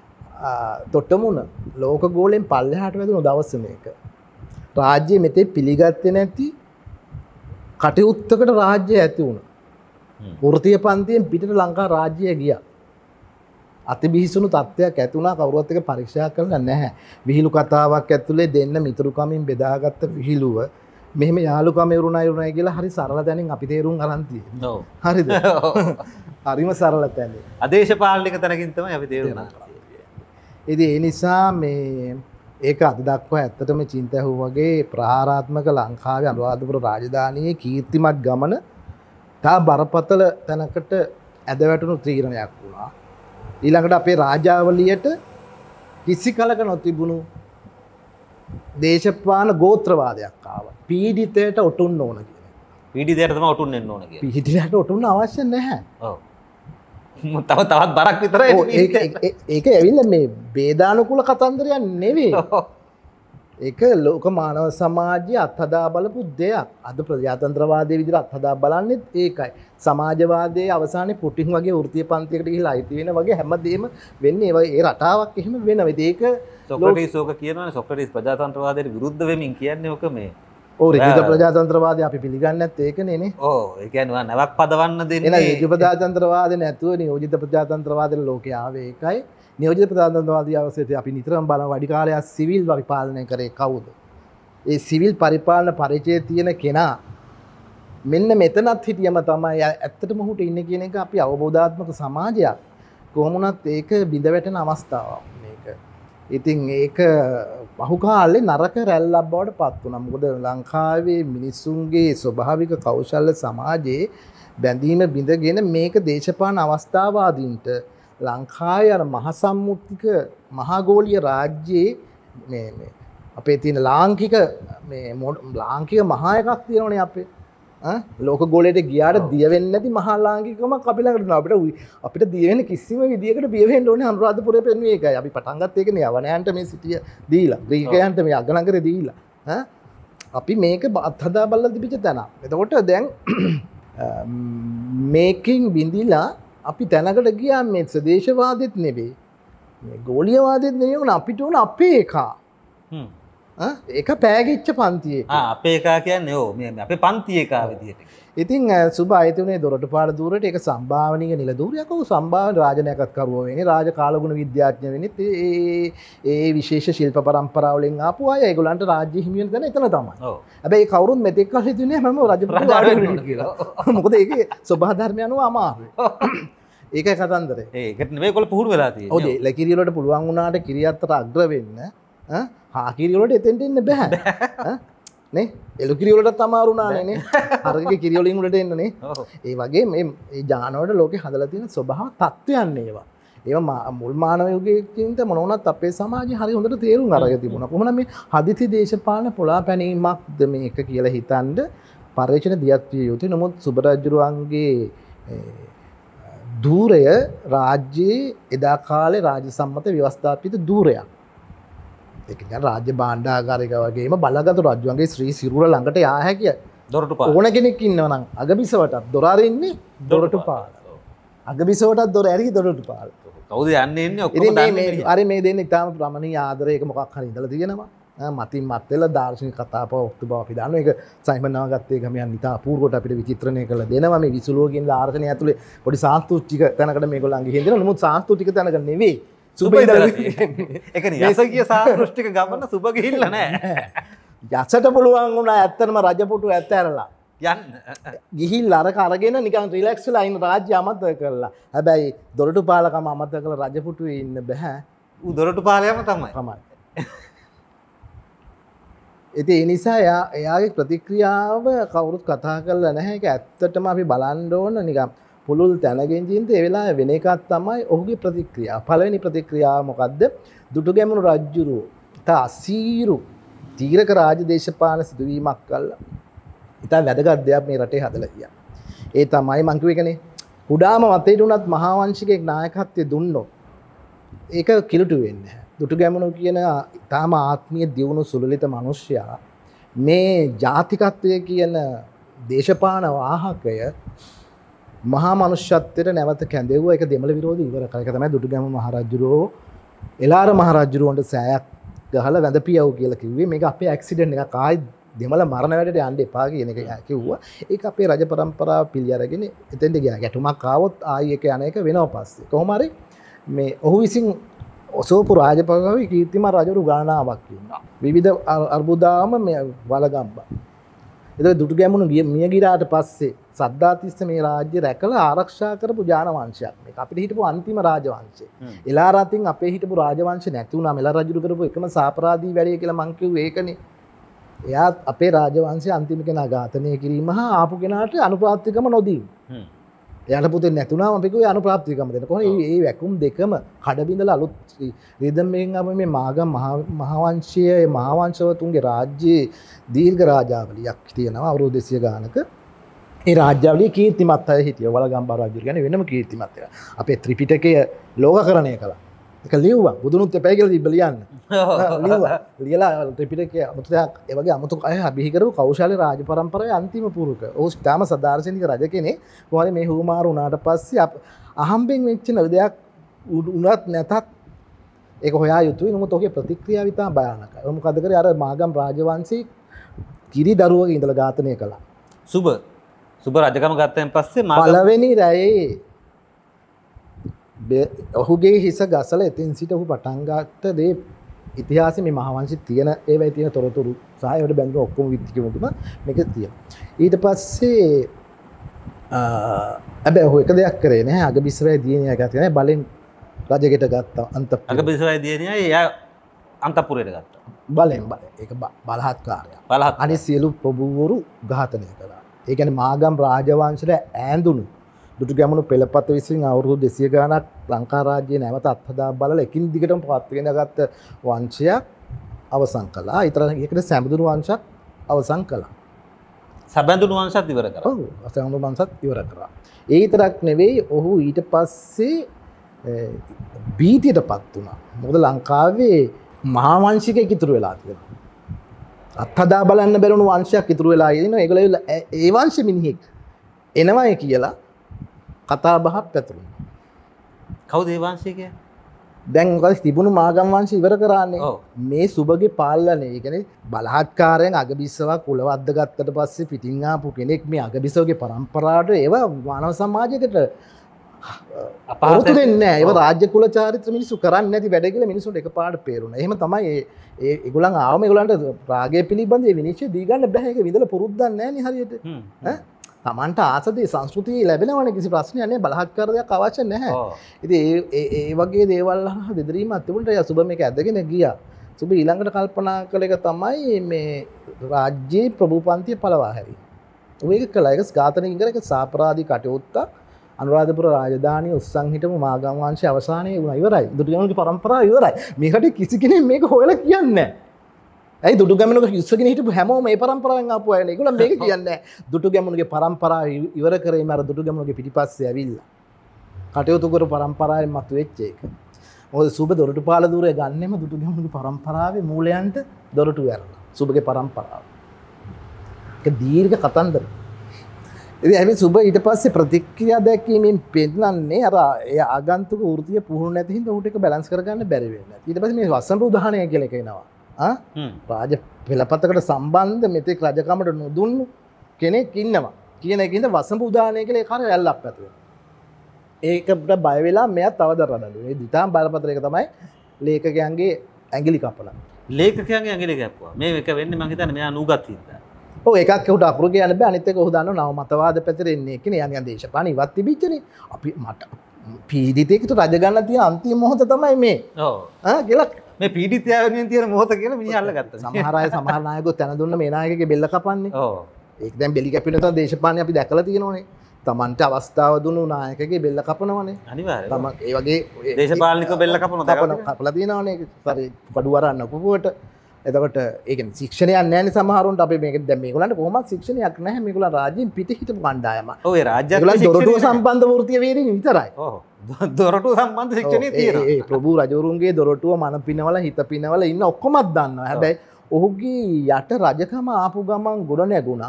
තොටමුණ ලෝක ගෝලෙන් පල්ලෙහාට වැදුණු දවස මේක. රාජ්‍ය මෙතේ පිළිගත්තේ නැති කටයුත්තකට රාජ්‍ය ඇති වුණා. වෘත්තීය පන්තියෙන් පිටට ලංකා රාජ්‍යය ගියා. අතිබිහිසුණු තත්ත්වයක් ඇති වුණා. කවුරුත් එක පරීක්ෂා කරලා නැහැ. විහිළු කතාවක් ඇතුලේ දෙන්න මිතුරුකමින් බෙදාගත්ත විහිළුව මෙහෙම යාළුකම ඉරුණා ඉරුණා කියලා හරි සරල දැනින් අපි තේරුම් අරන් තියෙනවා. ඔව්. හරිද? හරිම සරල තැනින්. අදේශපාලනික තැනකින් තමයි අපි තේරුම් ගන්න. ඉතින් ඒ නිසා මේ ඒක අද දක්වා ඇත්තටම චින්තහුව වගේ ප්‍රහාරාත්මක ලංකාවේ අනුරාධපුර රාජධානියේ කීර්තිමත් ගමන තා බරපතල තැනකට ඇද වැටුණු තීරණයක් වුණා. ඊළඟට අපේ රාජාවලියට කිසි කලක නොතිබුණු දේශපාලන ගෝත්‍රවාදයක් ආවා. පීඩිතයට ඔටුන්න ඕන කියන එක. පීඩිතයට තමයි ඔටුන්න එන්න ඕන කියන. පීඩිතයට ඔටුන්න අවශ්‍ය නැහැ. ඔව්. තව තවත් බරක් විතරයි. ඒක ඒක ඇවිල්ලා මේ වේදානුකූල කතන්දරයක් නෙවෙයි. ඒක ලෝක මානව සමාජයේ අත්හදා බලපු දෙයක්. අද ප්‍රජාතන්ත්‍රවාදයේ විදිහට අත්හදා බලන්නේ ඒකයි. සමාජවාදයේ අවසානයේ පුටින් වගේ වෘත්තීය පන්තියකට ගිහිලා අයිති වෙන වගේ හැමදේම වෙන්නේ ඒ රටාවක් එහෙම වෙනවා. ඒක සොක්‍රටිස් ඕක කියනවානේ. සොක්‍රටිස් ප්‍රජාතන්ත්‍රවාදයට විරුද්ධ වෙමින් කියන්නේ ඕක මේ. ඔව් ඍජු ප්‍රජාතන්ත්‍රවාදය අපි පිළිගන්නේ නැත්තේ ඒකනේ නේ. ඔව් ඒ කියන්නේ නැවක් පදවන්න දෙන්නේ. එන ඍජු ප්‍රජාතන්ත්‍රවාදේ නැතුව නියෝජිත ප්‍රජාතන්ත්‍රවාදේ ලෝකේ ආවේ ඒකයි. නියෝජිත ප්‍රජාතන්ත්‍රවාදී අවශ්‍යයි අපි නිතරම බලන වැඩි කාලයක් සිවිල් පරිපාලනය කරේ කවුද? ඒ සිවිල් පරිපාලන පරිචය තියෙන කෙනා මෙන්න මෙතනත් හිටියම තමයි ඇත්තටම ඔහුට ඉන්නේ කියන එක අපි අවබෝධාත්මක සමාජයක්. කොහොම වුණත් ඒක බිඳ වැටෙන අවස්ථාවක් මේක. ඉතින් ඒක බහු කාලේ නරක රැල්ලක් බවට පත් වුණා. මොකද ලංකාවේ මිනිසුන්ගේ ස්වභාවික කෞශල්‍ය සමාජයේ බැඳීම බිඳගෙන මේක දේශපාලන අවස්ථාවාදීන්ට ලංකාවේ අර මහ සම්මුතික මහාගෝලීය රාජ්‍යයේ මේ මේ අපේ තියෙන ලාංකික මේ ලාංකික මහා එකක් තියෙනවනේ අපේ ඈ ලෝක ගෝලයට ගියාට දිය වෙන්නේ නැති මහා ලාංකිකමක් අපි ළඟට නෑ. අපිට අපිට දිය වෙන කිසිම විදියකට බිය වෙන්න ඕනේ අනුරාධපුරේ පෙන්වන්නේ ඒකයි. අපි පටන් ගත්ත එකනේ යවනයන්ට මේ සිටිය දීලා ග්‍රීකයන්ට මේ අගනගරේ දීලා ඈ අපි මේක අත්හදා බලලා තිබිච්ච තැන. එතකොට දැන් මේකින් බින්දිලා අපි තැනකට ගියා මේ ස්වදේශවාදෙත් නෙවෙයි මේ ගෝලීයවාදෙත් නෙවෙයි උන අපිට උන අපේ එකා හ්ම් ආ ඒක පෑගිච්ච පන්තියේ ආ අපේ එකා කියන්නේ ඕ මේ අපේ පන්තියේ එකා විදියට. ඉතින් සුබ ආයතනයේ දොරටුපාල දූරට ඒක සම්භාවනීය නිල දූරයක්. ඔව් සම්භාවන රාජනයකත් කරුවෝ වෙන්නේ රාජ කාලගුණ විද්‍යාඥ වෙන්නේ ඒ ඒ විශේෂ ශිල්ප පරම්පරාව වලින් ආපු අය ඒගොල්ලන්ට රාජ්‍ය හිමි වෙන තැන එතන තමයි. ඔව්. හැබැයි කවුරුත් මෙතෙක් කල් හිතුවේ මම රජපුරු ආඩුවෙන්න කියලා. මොකද ඒකේ ස්වභාව ධර්මය අනුව අමාරුයි. ඒකයි කතන්දරේ. ඒකට නෙමෙයි ඒගොල්ලෝ පුහුණු වෙලා තියෙන්නේ. ඔව් ලකිරිය වලට පුළුවන් වුණාට කිරියත්තට අග්‍ර වෙන්න ඈ හා කිරිය වලට එතෙන්ට එන්න බෑ. ඈ නේ එළු කිරි වලටත් අමාරු නානේ නේ. හරකගේ කිරි වලින් වලට එන්න නේ. ඒ වගේ මේ මේ ජාන වලට ලෝකේ හදලා තියෙන ස්වභාව තත්ත්වයන් ඒවා. ඒවා මුල් මානව යුගයේ කින්ත මොන වුණත් අපේ සමාජයේ හරි හොඳට තේරුම් අරගෙන තිබුණා. කොහොමද මේ හදිසි දේශපාලන පොළාපැනීමක්ද මේක කියලා හිතනද පරිශ්‍රණ දියත් විය යුතුයි. නමුත් සුබරජුරුවන්ගේ ධූරය රාජ්‍යයේ එදා කාලේ රාජ්‍ය සම්මත ව්‍යවස්ථාපිත ධූරයක්. ඒක කියන්නේ රාජ්‍ය භාණ්ඩාගාරික වගේම බලගත් රජුන්ගේ ශ්‍රී සිරුර ළඟට යා හැකිය. දොරටුපාල. ඕන කෙනෙක් ඉන්නවා නම් අගබිසවටත් දොර අරින්නේ දොරටුපාල. අගබිසවටත් දොර ඇරි දොරටුපාල. කවුද යන්නේ ඉන්නේ ඔක්කොම ඉතින් මේ දන්නේ. මේ අර මේ දෙන්නේ ඉතාම රමණීය ආදරයක මොකක් හරි ඉඳලා තියෙනවා. මතින් මත් වෙලා දාර්ශනික කතාප ඔක්තු බව අපි දන්නවා. ඒක සයිමන් නවගත්තේ ගමයන් ඉතා අපූර්වට අපිට විචිත්‍රණය කරලා දෙනවා. මේ විසුලුවකින් ආර්ථනය ඇතුලේ පොඩි සාන්තුෂ්ටික තැනකට මේගොල්ලන් ගිහින් දෙනවා. නමුත් සාන්තුෂ්ටික තැනක නෙවෙයි. සුබ ඉඳලා ඒ කියන්නේ යසකිය සාන්තුෂ්ටික ගමන සුබ ගිහිල්ලා නැහැ. යසට පුළුවන් වුණා ඇත්තටම රජපුටු ඇත්ත ඇරලා යන්න. ගිහිල්ලා අරක අරගෙන නිකන් රිලැක්ස් වෙලා ඉන්න රාජ්‍ය අමතක කරලා. හැබැයි දොරටුපාලකම අමතක කරලා රජපුටුවේ ඉන්න බෑ. ඌ දොරටුපාලයම තමයි. තමයි. ඉතින් ඒ නිසා එයා එයාගේ ප්‍රතික්‍රියාව කවුරුත් කතා කරලා නැහැ. ඒක ඇත්තටම අපි බලන්න ඕන නිකන් පුළුල් තැනකින් ජීන්ත ඒ වෙලාවේ වෙන එකක් තමයි ඔහුගේ ප්‍රතික්‍රියාව. පළවෙනි ප්‍රතික්‍රියාව මොකද්ද? දුටුගැමුණු රජුරෝ තා අසීරු තීරක රාජදේශපාලන සිදුවීමක් කළා. ඉතින් වැදගත් දෙයක් මේ රටේ හදලා ගියා. ඒ තමයි මං කිව්වේ කනේ කුඩාම මතයට උනත් මහාවංශිකෙක් නායකත්වයේ දුන්නොත් ඒක කිලුටු වෙන්නේ නැහැ. දුටුගැමුණු කියන තාම ආත්මීය දියුණු සුලලිත මිනිසයා මේ ජාතිකත්වය කියන දේශපාලන වාහකය මහා මනුෂ්‍යත්වයට නැවත කැඳෙව්වා. ඒක දෙමළ විරෝධී ඉවර කළ එක තමයි දුටුගැමුණු මහරජුරෝ එලාර මහරජුරවන්ට සෑයක් ගහලා වැඳපියව කියලා කිව්වේ. මේක අපේ ඇක්සිඩන්ට් එකක්. ආයි දෙමළ මරණ වැඩට යන්න එපා කියන එක කිව්වා. ඒක අපේ රජ પરම්පරාව පිළි අරගෙන එතෙන්ට ගියා. ගැටුමක් ආවොත් ආයි එක යන එක වෙනව පස්සේ. කොහොම හරි මේ ඔහු විසින් ඔසෝපු රාජපක්ෂවේ කීර්තිමත් රජවරු ගණනාවක් ඉන්නවා. විවිධ අර්බුදාම මේ වලගම්බා. ඒක දුටුගැමුණු මිය ගිරාට පස්සේ සද්ධාතිස්ස මේ රාජ්‍ය රැකලා ආරක්ෂා කරපු ජාන වංශයක්. මේක අපිට හිටපු අන්තිම රාජවංශය. එලාරාතින් අපේ හිටපු රාජවංශ නැති වුණා. මෙලා රජු කරපු එකම සාපරාදී වැඩේ කියලා මං කිව්වේ ඒකනේ. එයා අපේ රාජවංශයේ අන්තිම කෙනා ඝාතනය කිරීම හා ආපු කෙනාට අනුප්‍රාප්තිකම නොදී. එයාට පුතේ නැතුණාම අපි කිව්වේ අනුප්‍රාප්තිකම දෙන්න. කොහොමද මේ වැකුම් දෙකම කඩබිඳලා අලුත් රිදම් එකෙන් අපි මේ මාගම් මහාවංශයේ මහාවංශවතුන්ගේ රාජ්‍යයේ දීර්ඝ රාජාවලියක් තියෙනවා අවුරුදු දෙසිය ගානක. ඒ රාජ්‍යාවලිය කීර්තිමත් අය හිටියා. වලගම්බා රජු කියන්නේ වෙනම කීර්තිමත් එකක්. අපේ ත්‍රිපිටකය ලෝකකරණය කළා. ඒක ලියුවා. බුදුනුත් එපයි කියලා තිබ්බ ලියන්න. ලියුවා. ලියලා ත්‍රිපිටකය අමුතුයක් ඒ වගේ අමුතු අය අභිහි කරපු කෞශාලි රාජ පරම්පරාවේ අන්තිම පුරුක. ඔහු තාම සදාර්ශනික රජ කෙනෙක්. කොහොමද මේ හුමාරු වුණාට පස්සේ අහම්බෙන් වෙච්ච දෙයක් උනත් නැතත් ඒක හොයා යුතුයි. නමුත් ඔහුගේ ප්‍රතික්‍රියාව ඉතා භයානකයි. ඔහු මොකද කරේ අර මාගම් රාජවංශී කිරි දරුවක ඉඳලා ඝාතනය කළා. සුබ සුබ රජකම ගත්තෙන් පස්සේ පළවෙනි රැයේ ඔහුගේ හිස ගසල එතින් සිට ඔහු පටන් ගත්ත දේ ඉතිහාසයේ මේ මහාවංශයේ තියෙන ඒවයි තියෙන තොරතුරු සහ ඒවට බැඳුන ඔක්කොම විද්‍යාවතුම මේක තියෙනවා. ඊට පස්සේ හැබැයි ඔහු එක දෙයක් කරේ නැහැ. අගබිස්සරයි දියණියක් ගත්තා නැහැ. බලෙන් රජගෙට ගත්තා අන්තපුර. අගබිස්සරයි දියණිය එයා අන්තපුරයට ගත්තා. බලෙන් බලෙන් ඒක බලහත්කාරයක්. බලහත් අනිත් සියලු ප්‍රභූවරු ඝාතනය කළා. ඒ කියන්නේ මාගම් රාජවංශයට ඈඳුණු දුටුගැමුණු පෙළපත විසින් අවුරුදු දෙසිය ගාණක් ලංකා රාජ්‍යයේ නැවත අත්හදා බලලා එකින් දිගටම පවත්වාගෙන ගත්ත වංශයක් අවසන් කළා. ඊතර ඒකට සැඹදුණු වංශයක් අවසන් කළා. සැඹදුණු වංශත් ඉවර කරා. ඔව් සැඹදුණු වංශත් ඉවර කරා. ඒ විතරක් නෙවෙයි ඔහු ඊට පස්සේ බීතියටපත් වුණා. මොකද ලංකාවේ මහා වංශිකයෙක් ඉතුරු වෙලා තියෙනවා. අත්හදා බලන්න බැරුණු වංශයක් ඉතුරු වෙලා ඉන්නවා. ඒගොල්ලෝ ඒ වංශෙ මිනිහෙක් එනවයි කියලා කතා බහක් පැතුරුණා. කවුද ඒ වංශිකයා? දැන් මොකද තිබුණු මාගම් වංශය ඉවර කරන්නේ. මේ සුබගේ පාලනය. ඒ කියන්නේ බලහත්කාරයෙන් අගබිස්සවක් කුලවද්ද ගත්තට පස්සේ පිටින් ආපු කෙනෙක් මේ අගබිස්සවගේ પરම්පරාවට ඒව මානව සමාජයකට අපහසු දෙන්නේ නැහැ. ඒව රාජ්‍ය කුල චාරිත්‍ර මිනිස්සු කරන්නේ නැති වැඩ කියලා මිනිස්සුන්ට එකපාරට පේරුණා. එහෙම තමයි ඒ ඒගොල්ලන් ආවම ඒගොල්ලන්ට රාගය පිළිබඳ ඒ විනිශ්චය දී ගන්න බෑ. ඒක විඳලා පුරුද්දක් නැහැ නේ හරියට. ඈ තමන්ට ආසදී සංස්කෘතිය ලැබෙනවනේ කිසි ප්‍රශ්නයක් නැහැ. බලහත්කාර දෙයක් අවශ්‍ය නැහැ. ඉතින් ඒ ඒ වගේ දේවල් අහන දෙදරීමක් තිබුණට යා සුබ මේක ඇදගෙන ගියා. සුබ ඊළඟට කල්පනා කළ එක තමයි මේ රාජ්‍යයේ ප්‍රභූපන්තිය පළවා හැරීම. ඔය එක කළා. ඒක ඝාතනකින් කර එක සාපරාධී කටයුත්තක්. අනුරාධපුර රාජධානිය උස්සන් හිටපු මාගම් වංශය අවසානයේ වුණා. ඉවරයි. දුටුගැමුණුගේ පරම්පරාව ඉවරයි. මේකට කිසි කෙනෙක් මේක හොයලා කියන්නේ නැහැ. ඇයි දුටුගැමුණුගේ ඉස්සගෙන හිටපු හැමෝම මේ පරම්පරාවෙන් ආපු අයනේ. ඒගොල්ලෝ මේක කියන්නේ නැහැ. දුටුගැමුණුගේ පරම්පරාව ඉවර කරේ මාර දුටුගැමුණුගේ පිටිපස්සේ ඇවිල්ලා. කටයුතු කරපු පරම්පරාවෙන් මතුවෙච්ච එක. මොකද සුබ දොරටු පාල දూరే ගන්නෙම දුටුගැමුණු පරම්පරාවේ මූලයන්ට දොරටු ඇරලා. සුබගේ පරම්පරාව. ඒක දීර්ඝ කතන්දර. ඉතින් අපි සුබ ඊට පස්සේ ප්‍රතික්‍රියා දැක්වීමෙන් පෙන්නන්නේ අර ඒ ආගන්තුක වෘත්තිය පුහුණු නැති හින්දා ඌට ඒක බැලන්ස් කරගන්න බැරි වෙන්නේ. ඊට පස්සේ මේ වසන්ත උදාහරණය කියලා එක එනවා. ආ රාජ පෙළපතකට සම්බන්ධ මෙතෙක් රජකමට නොදුන්නු කෙනෙක් ඉන්නවා කියන එකින්ද වසන්ත උදාහරණය කියලා ඒ කාර්ය ඇල්ලක් ඇති වෙනවා. ඒකට බය වෙලා මෙයා තව දරනලු. ඒ දිතාම් බලපත්‍රයක තමයි ලේඛකයන්ගේ ඇඟිලි කපලා. ලේඛකයන්ගේ ඇඟිලි කැපුවා. මේ එක වෙන්නේ මං හිතන්නේ මෙයා නූගත් හින්දා. ඔව් එකක් උට අකුරු කියන්න බෑ අනිත් එක ඔහු දන්නව නව මතවාද පැතිරෙන්නේ කියන්නේ යන්නේ දේශපාලන ඉවත් තිබිච්චනේ. අපි මට පීඩිතයෙකුට රජ ගන්න තියෙන අන්තිම මොහොත තමයි මේ. ඔව්. ආ කියලා මේ පීඩිතයා වෙනුවෙන් තියෙන මොහොත කියලා මිනිහා අල්ලගත්තා. සමහර අය සමහර නායකයෝ තන දුන්න මේ නායකගේ බෙල්ල කපන්නේ. ඔව්. ඒක දැන් බෙලි කැපෙන තන දේශපාලනේ අපි දැකලා තියෙනවනේ. තමන්ට අවස්ථාව දුන්නු නායකගේ බෙල්ල කපනවනේ. අනිවාර්යයෙන්. තමන් ඒ වගේ දේශපාලනිකව බෙල්ල කපනවා කපලා තියෙනවනේ. සරි කඩු වරන්න කුපුවට. එතකොට ඒ කියන්නේ ශික්ෂණයක් නැහැ නේ සමහරුන්ට අපි මේක දැන් මේගොල්ලන්ට කොහොමද ශික්ෂණයක් නැහැ මේගොල්ලන් රාජ්‍යයෙන් පිට හිටපු කණ්ඩායම. ඔව් ඒ රාජ්‍යයක් දොරටුව සම්බන්ධ වෘත්තීය වේදින් විතරයි. ඔව් දොරටුව සම්බන්ධ ශික්ෂණය තියෙනවා. ඒ ප්‍රභු රජවරුන්ගේ දොරටුව මන පිනවල හිත පිනවල ඉන්න ඔක්කොමත් දන්නවා. හැබැයි ඔහුගේ යට රජකම ආපු ගමන් ගොඩ නැගුණා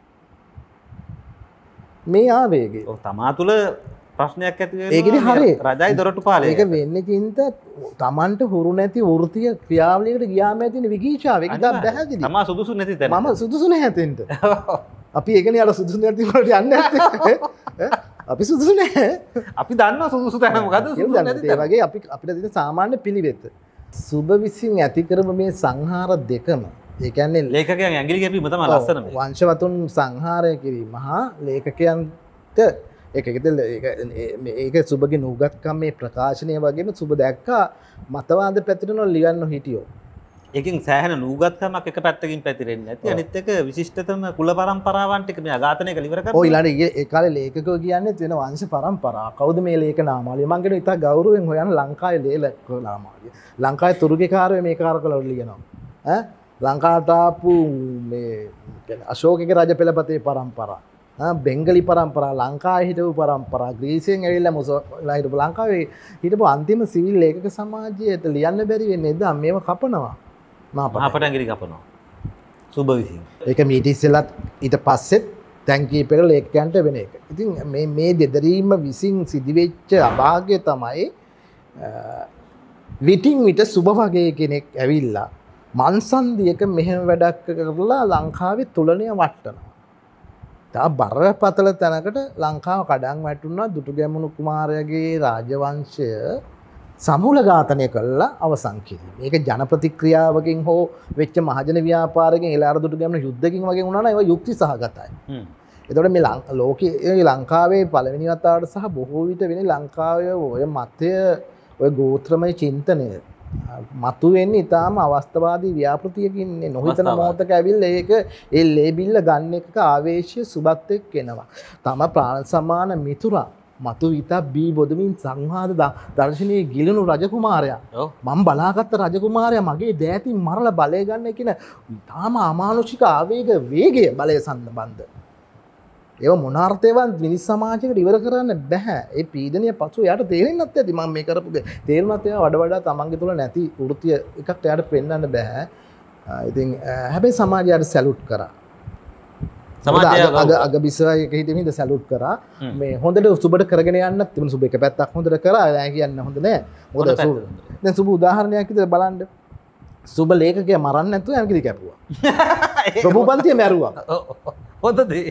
මේ ආවේගේ. ඔව් තමා තුල ප්‍රශ්නයක් ඇති වෙනවා. ඒකෙදි හරි. රජයි දොරටු පාලය. ඒක වෙන්නේ කින්ත තමන්ට හුරු නැති වෘත්තීය ක්‍රියාවලියකට ගියාම ඇතින විගීචාව. ඒක ඉතින් බැහැදිලි. තමා සුදුසු නැති තැන. මම සුදුසු නැහැ තෙන්ට. අපි ඒකනේ අර සුදුසු නැති වලට යන්නේ නැත්තේ. අපි සුදුසු නැහැ. අපි දන්නවා සුදුසු තැන මොකද්ද සුදුසු නැති තැන. ඒ වගේ අපි අපිට තියෙන සාමාන්‍ය පිළිවෙත. සුබ විසින් ඇති කරපු මේ සංහාර දෙකම ඒ කියන්නේ ලේඛකයන් ඇඟිලි ගැපීම තමයි ලස්සන මේ. වංශවතුන් සංහාරය කිරීම හා ලේඛකයන්ට ඒකද ඒක සුබගේ නූගත්කම් මේ ප්‍රකාශනය වගේම සුබ දැක්කා මතවාද පැතිරෙනව ලියන්න හිටියෝ. ඒකෙන් සෑහෙන නූගත්කමක් එක පැත්තකින් පැතිරෙන්නේ නැති. අනිත් එක විශිෂ්ටතම කුල පරම්පරාවන් ටික මේ අඝාතනය කළ ඉවර කරනවා. ඔය ඊළඟ ඒ කාලේ ලේඛකයෝ කියන්නේ වෙන වංශ පරම්පරා. කවුද මේ ලේඛක නාමාවලිය? මං කියන ඉතා ගෞරවයෙන් හොයන ලංකාවේ ලේඛක නාමාවලිය. ලංකාවේ තුරුගේ කාර්යය මේ කාර්කවල ලියනවා. ඈ ලංකාවට ආපු මේ කියන්නේ අශෝකගේ රජ පෙළපතේ පරම්පරා. බෙංගලි පරම්පරා ලංකාවේ හිටපු පරම්පරා ග්‍රීසියෙන් ඇවිල්ලා මොසලා හිටපු ලංකාවේ හිටපු අන්තිම සිවිල් ලේඛක සමාජයට ලියන්න බැරි වෙන්නේ නැද්ද මේව කපනවා මාපට ඇඟිලි කපනවා සුබ විසින් ඒක මීට ඉස්සෙල්ලත් ඊට පස්සෙත් දැන් කීපයක ලේඛකයන්ට වෙන එක. ඉතින් මේ මේ දෙදරීම විසින් සිදුවෙච්ච අභාග්‍ය තමයි විටින් විට සුබ වගේ කෙනෙක් ඇවිල්ලා මන්සන්දියක මෙහෙම වැඩක් කරලා ලංකාවේ තුලණය වට්ටනවා. තා බරපතල තැනකට ලංකාව කඩන් වැටුණා දුටුගැමුණු කුමාරයාගේ රාජවංශය සමූල ඝාතනය කළා අවසන් කිරීම. මේක ජන ප්‍රතික්‍රියාවකින් හෝ වෙච්ච මහජන ව්‍යාපාරකින් එළාර දුටුගැමුණු යුද්ධකින් වගේ වුණා නම් ඒවා යුක්ති සහගතයි. හ්ම්. එතකොට මේ ලෝකයේ ලංකාවේ පළවෙනි වතාවට සහ බොහෝ විට වෙන්නේ ලංකාවේ ඔය මතය ඔය ගෝත්‍රමය චින්තනය මතු වෙන්නේ ඊටාම අවස්ථාවාදී ව්‍යාපෘතියකින් නොහිතන මොහොතක ඇවිල්ලා ඒක ඒ ලේබිල්ල ගන්න එක ආවේශය සුබත් එක්ක එනවා. තම ප්‍රාණ සමාන මිතුරා මතු විත බී බොදමින් සංවාද දර්ශනයේ ගිලුණු රජකුමාරයා. මම බලාගත්ත රජකුමාරයා මගේ දෑතින් මරලා බලය ගන්න කියන ඊටාම අමානුෂික ආවේග වේගය බලය සම්බන්ධ. ඒව මොනාර්ථයවත් මිනිස් සමාජයකට ඉවර කරන්න බෑ. ඒ පීඩනය පසු එයාට තේරෙන්නේ නැත්te ඇති මම මේ කරපු දේ. තේරුණත් එයා වඩ වඩා තමන්ගේ තුල නැති වෘත්තිය එකක් එයාට පෙන්වන්න බෑ. ඉතින් හැබැයි සමාජයට සැලුට් කරා. සමාජය අග අග බිසවයි එක හිටෙමින්ද සැලුට් කරා. මේ හොඳට සුබට කරගෙන යන්න තිබුණ සුබ එක පැත්තක් හොඳට කරා. නෑ කියන්න හොඳ නෑ. මොකද සුබ දැන් සුබ උදාහරණයක් විදිහට බලන්න. සුබ ලේඛකයා මරන්න නැතුව ඇඟිලි කැපුවා. ප්‍රභූපන්තිය මැරුවා. හොඳ දේ.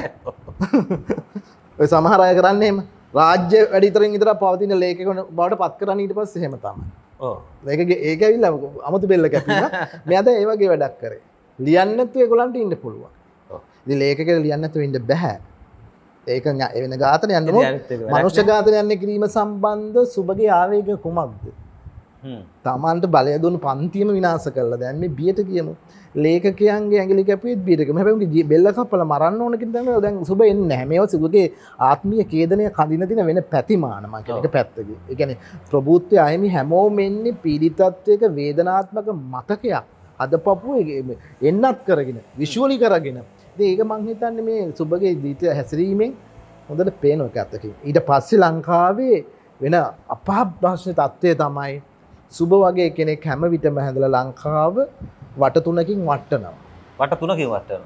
ඔය සමහර අය කරන්නේ එහෙම. රාජ්‍ය වැඩිතරන් විතර පවතින ලේඛකෙකුට බවට පත් කරන්න ඊට පස්සේ එහෙම තමයි. ඔව්. ලේඛකගේ ඒක ඇවිල්ලා අමුතු බෙල්ල කැපීම. මෙයාද ඒ වගේ වැඩක් කරේ. ලියන්න නැතුව ඒගොල්ලන්ට ඉන්න පුළුවන්. ඔව්. ඉතින් ලේඛකෙක් ලියන්න නැතුව ඉන්න බෑ. ඒක වෙන ඝාතනයක් නෙමෙයි. මනුෂ්‍ය ඝාතනයක් කිරීම සම්බන්ධ සුබගේ ආවේග කුමක්ද? හ්ම්. තමන්ට බලය දුන්නු පන්තියම විනාශ කළා. දැන් මේ බියට කියමු. ලේඛකයන්ගේ ඇඟිලි කැපුවෙත් බියට කියමු. හැබැයි උන්ගේ බෙල්ල කපලා මරන්න ඕන කියන තමයි දැන් සුබ එන්නේ නැහැ. මේවා සුබගේ ආත්මීය කේදනය කඳින දින වෙන පැතිමාන මම කියන එක පැත්තකින්. ඒ කියන්නේ ප්‍රභූත්වය අයමි හැමෝම එන්නේ පීඩිතත්වයක වේදනාත්මක මතකයක් අදපපුවේ එන්නත් කරගෙන විෂුවලි කරගෙන. ඉතින් ඒක මං හිතන්නේ මේ සුබගේ දීත හැසිරීමෙන් හොඳට පේන එක අතකින්. ඊට පස්සේ ලංකාවේ වෙන අපහාස්‍ය තත්ත්වය තමයි සුබ වගේ කෙනෙක් හැම විටම හැදලා ලංකාව වට තුනකින් වටනවා. වට තුනකින් වටනවා.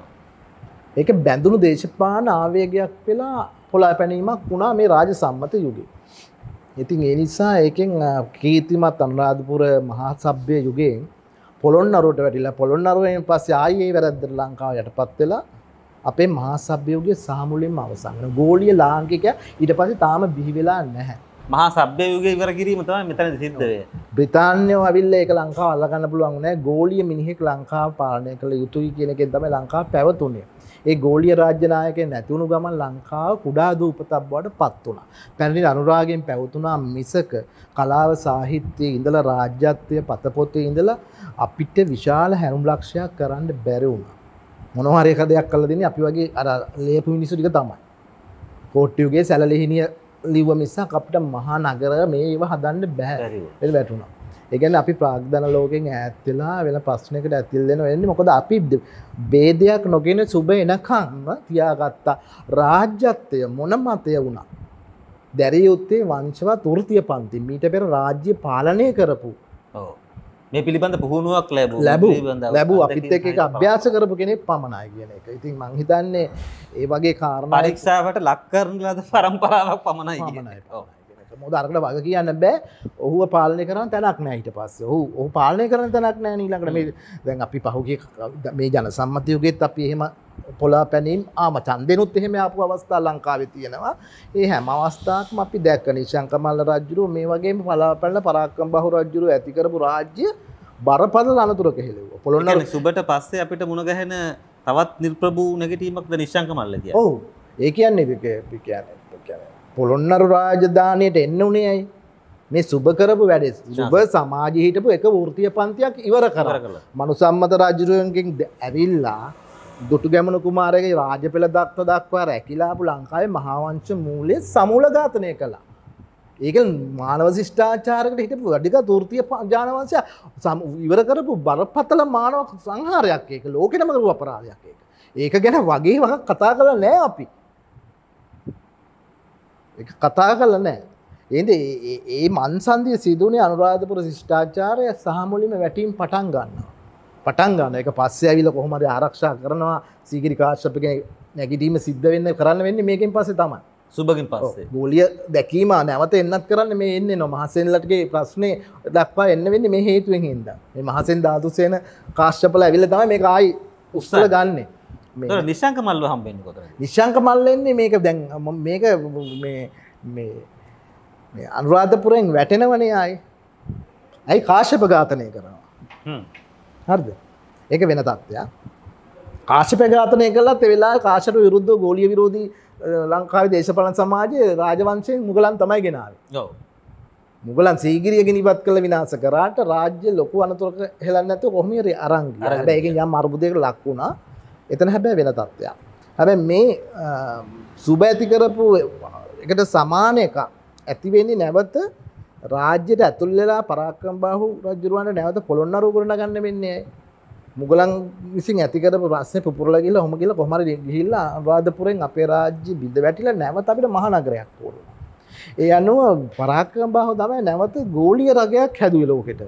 ඒක බැඳුණු දේශපාලන ආවේගයක් වෙලා පොළා පැනීමක් වුණා මේ රාජ සම්මත යුගයේ. ඉතින් ඒ නිසා ඒකෙන් කීර්තිමත් අනුරාධපුර මහා සභ්‍ය යුගයෙන් පොළොන්නරුවට වැටිලා පොළොන්නරුවෙන් පස්සේ ආයේ වැරද්දට ලංකාව යටපත් වෙලා අපේ මහා සභ්‍ය යුගයේ සාමුලින්ම අවසන් වෙනවා. ගෝලීය ලාංකිකයා ඊට පස්සේ තාම බිහි වෙලා නැහැ. මහා සභ්‍ය යුගයේ ඉවර කිරීම තමයි මෙතනදී සිද්ධ වෙන්නේ. බ්‍රිතාන්‍යව අවිල්ලා ඒක ලංකාව අල්ල ගන්න පුළුවන් වුණේ ගෝලීය මිනිහෙක් ලංකාව පාලනය කළ යුතුයි කියන එකෙන් තමයි ලංකාව පැවතුනේ. ඒ ගෝලීය රාජ්‍ය නායකයන් නැති වුණු ගමන් ලංකාව කුඩා දූපතක් බවට පත් වුණා. පැරණි අනුරාගයෙන් පැවතුණා මිසක කලාව සාහිත්‍යයේ ඉඳලා රාජ්‍යත්වයේ පතපොතේ ඉඳලා අපිට විශාල හැරුම් ලක්ෂයක් කරන්න බැරි වුණා. මොනවා හරි එක දෙයක් කළා දෙන්නේ අපි වගේ අර ලේපු මිනිස්සු ටික තමයි. කෝට්ටු යුගයේ සැලලිහිණිය ලිව්ව මිසක් අපිට මහා නගර මේ ඒව හදන්න බෑ. ඒක වැටුණා. ඒ කියන්නේ අපි ප්‍රාග්ධන ලෝකෙන් ඈත් වෙලා වෙන ප්‍රශ්නයකට ඇතිල් වෙන වෙන්නේ මොකද අපි ભેදයක් නොගෙන සුබ එනකම්ම තියාගත්ත රාජ්‍යත්වය මොන මතය වුණා. දැරිය යුත්තේ වංශවත් වෘත්තීය පන්ති. මීට පෙර රාජ්‍ය පාලනය කරපු. ඔව්. මේ පිළිබඳ පුහුණුවක් ලැබුවා. ලැබුවා. ලැබුවා අපිත් එක්ක ඒක අභ්‍යාස කරපු කෙනෙක් පමණයි කියන එක. ඉතින් මං හිතන්නේ ඒ වගේ කාරණා පරීක්ෂාවට ලක් කරන ලද පරම්පරාවක් පමණයි කියන්නේ. ඔව්. මොකද අරකට වග කියන්න බෑ. ඔහුව පාලනය කරන තැනක් නෑ ඊට පස්සේ. ඔහු ඔහු පාලනය කරන තැනක් නෑ ඊළඟට මේ දැන් අපි පහුගිය මේ ජන සම්මත යුගයේත් අපි එහෙම පොළා පැනීම් ආම ඡන්දෙනුත් එහෙම ආපු අවස්ථා ලංකාවේ තියෙනවා. ඒ හැම අවස්ථාවකම අපි දැක්ක නිශංක මල්ල රජුරෝ මේ වගේම පළා පැනලා පරාක්‍රම බහු රජුරෝ ඇති කරපු රාජ්‍ය බරපතල අනතුරක හෙලුවා. පොළොන්නරු සුබට පස්සේ අපිට මුණ ගැහෙන තවත් නිර්ප්‍රභූ නැගිටීමක්ද නිශංක මල්ල කියන්නේ. ඔව්. ඒ කියන්නේ ඒ කියන්නේ පොළොන්නරු රාජධානියට එන්න උනේ ඇයි? මේ සුබ කරපු වැඩේ. සුබ සමාජයේ හිටපු එක වෘත්තීය පන්තියක් ඉවර කරා. මනුසම්මත රජුගෙන් ඇවිල්ලා දුටුගැමුණු කුමාරයාගේ රාජපෙළ දක්ව දක්වා රැකිලා ආපු ලංකාවේ මහා වංශ මූලයේ සමූල ඝාතනය කළා. ඒක මානව ශිෂ්ටාචාරයකට හිටපු වැඩිගත් වෘත්තීය ජාන වංශය ඉවර කරපු බරපතල මානව සංහාරයක් ඒක. ලෝකෙටම කරපු අපරාධයක් ඒක. ඒක ගැන වගේ වහක් කතා කරලා නැහැ අපි. ඒක කතා කරලා නැහැ. එහෙනම් ඒ මන්සන්දිය සිදුුනේ අනුරාධපුර ශිෂ්ටාචාරය සහ මුලින්ම වැටීම් පටන් ගන්නවා. පටන් ගන්න. ඒක පස්සේ ඇවිල්ලා කොහොම හරි ආරක්ෂා කරනවා සීගිරි කාශ්‍යපගේ නැගිටීම සිද්ධ වෙන්නේ කරන්න වෙන්නේ මේකෙන් පස්සේ තමයි. සුබගෙන් පස්සේ. ගෝලිය දැකීම නැවත එන්නත් කරන්න මේ එන්නේ නෝ මහසෙන්ලටගේ ප්‍රශ්නේ දක්වා එන්න වෙන්නේ මේ හේතුවෙන් හින්දා. මේ මහසෙන් ධාතුසේන කාශ්‍යපලා ඇවිල්ලා තමයි මේක ආයි උස්සල ගන්නෙ. මේ නිශංක මල්ව හම්බෙන්නේ කොතනද? නිශංක මල්ල එන්නේ මේක දැන් මේක මේ මේ මේ අනුරාධපුරෙන් වැටෙනවනේ ආයි. ඇයි කාශ්‍යප ඝාතනය කරනවා? හ්ම්. හරිද? ඒක වෙන තත්ත්වයක්. කාශ්‍යප ඝාතනය කළත් ඒ වෙලාවේ කාශ්‍යප විරුද්ධව ගෝලීය විරෝධී ලංකාවේ දේශපාලන සමාජයේ රාජවංශයෙන් මුගලන් තමයි ගෙනාවේ. ඔව්. මුගලන් සීගිරිය ගෙනිපත් කළ විනාශ කරාට රාජ්‍ය ලොකු අනතුරක හෙලන්නේ නැතුව කොහොම හරි අරන් ගියා. හැබැයි ඒකෙන් යම් අර්බුදයකට ලක් වුණා. එතන හැබැයි වෙන තත්ත්වයක්. හැබැයි මේ සුබ ඇති කරපු එකට සමාන එකක් ඇති වෙන්නේ නැවත රාජ්‍යයට ඇතුල් වෙලා පරාක්‍රම බාහු රජුරවන්ට නැවත පොළොන්නරුව කරනගන්න වෙන්නේ ඇයි? මුගලන් විසින් ඇති කරපු ප්‍රශ්නේ පුපුරලා ගිහලා ඔහොම ගිහලා කොහොම හරි ගිහිල්ලා අනුරාධපුරෙන් අපේ රාජ්‍ය බිඳ වැටිලා නැවත අපිට මහානගරයක් ඕන. ඒ අනුව පරාක්‍රම බාහු තමයි නැවත ගෝලීය රගයක් හැදුවේ ලෝකෙට.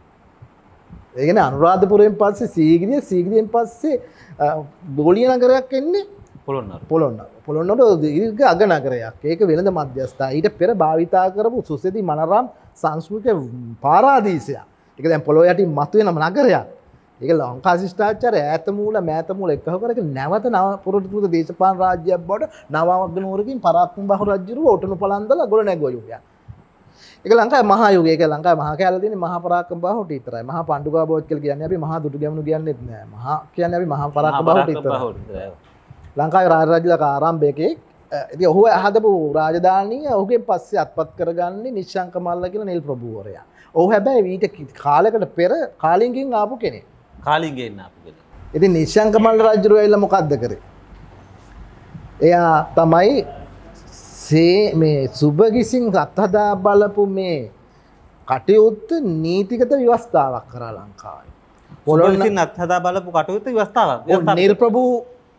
ඒ කියන්නේ අනුරාධපුරයෙන් පස්සේ සීගිරිය සීගිරියෙන් පස්සේ ගෝලීය නගරයක් එන්නේ පොළොන්නරුව. පොළොන්නරුව. පොළොන්නරුව දීර්ඝ අග නගරයක්. ඒක වෙළඳ මධ්‍යස්ථාන. ඊට පෙර භාවිතා කරපු සුසෙදි මනරම් සංස්කෘතික පාරාදීසයක්. ඒක දැන් පොළොව යටින් මතුවෙන නගරයක්. ඒක ලංකා ශිෂ්ටාචාරය ඈත මූල මෑත මූල එකව කරගෙන නැවත නව පුරුදු දේශපාලන රාජ්‍යයක් බවට නවවග්නෝරකින් පරාක්‍රම බහු රජුරුව ඔටුනු පලන්දලා ගොඩ නැගුවා යුගයක්. ඒක ලංකාවේ මහා යුගය. ඒක ලංකාවේ මහා කැලේ තියෙන මහා පරාක්‍රම බහුට විතරයි. මහා පණ්ඩුකා බෝධ් කියලා කියන්නේ අපි මහා දුටුගැමුණු කියන්නේත් නෑ. මහා කියන්නේ අපි මහා පරාක්‍රම බහුට විතරයි. ලංකාවේ රාජ රජුලක ආරම්භයකේ ඉතින් ඔහු හදපු රාජධානිය ඔහුගෙන් පස්සේ අත්පත් කරගන්නේ නිශ්ශංක මල්ල කියලා නිල් ප්‍රභූවරයා. ඔහු හැබැයි ඊට කාලයකට පෙර කාලිංගෙන් ආපු කෙනෙක්. කාලිංගෙන් ආපු කෙනෙක්. ඉතින් නිශ්ශංක මල්ල රජුරෝ ඇවිල්ලා මොකද්ද කරේ? එයා තමයි සේ මේ සුබගිසින් අත්හදා බලපු මේ කටයුත්ත නීතිගත ව්‍යවස්ථාවක් කරා ලංකාවේ. පොළොන්නරුව අත්හදා බලපු කටයුත්ත ව්‍යවස්ථාවක්. නිර්ප්‍රභූ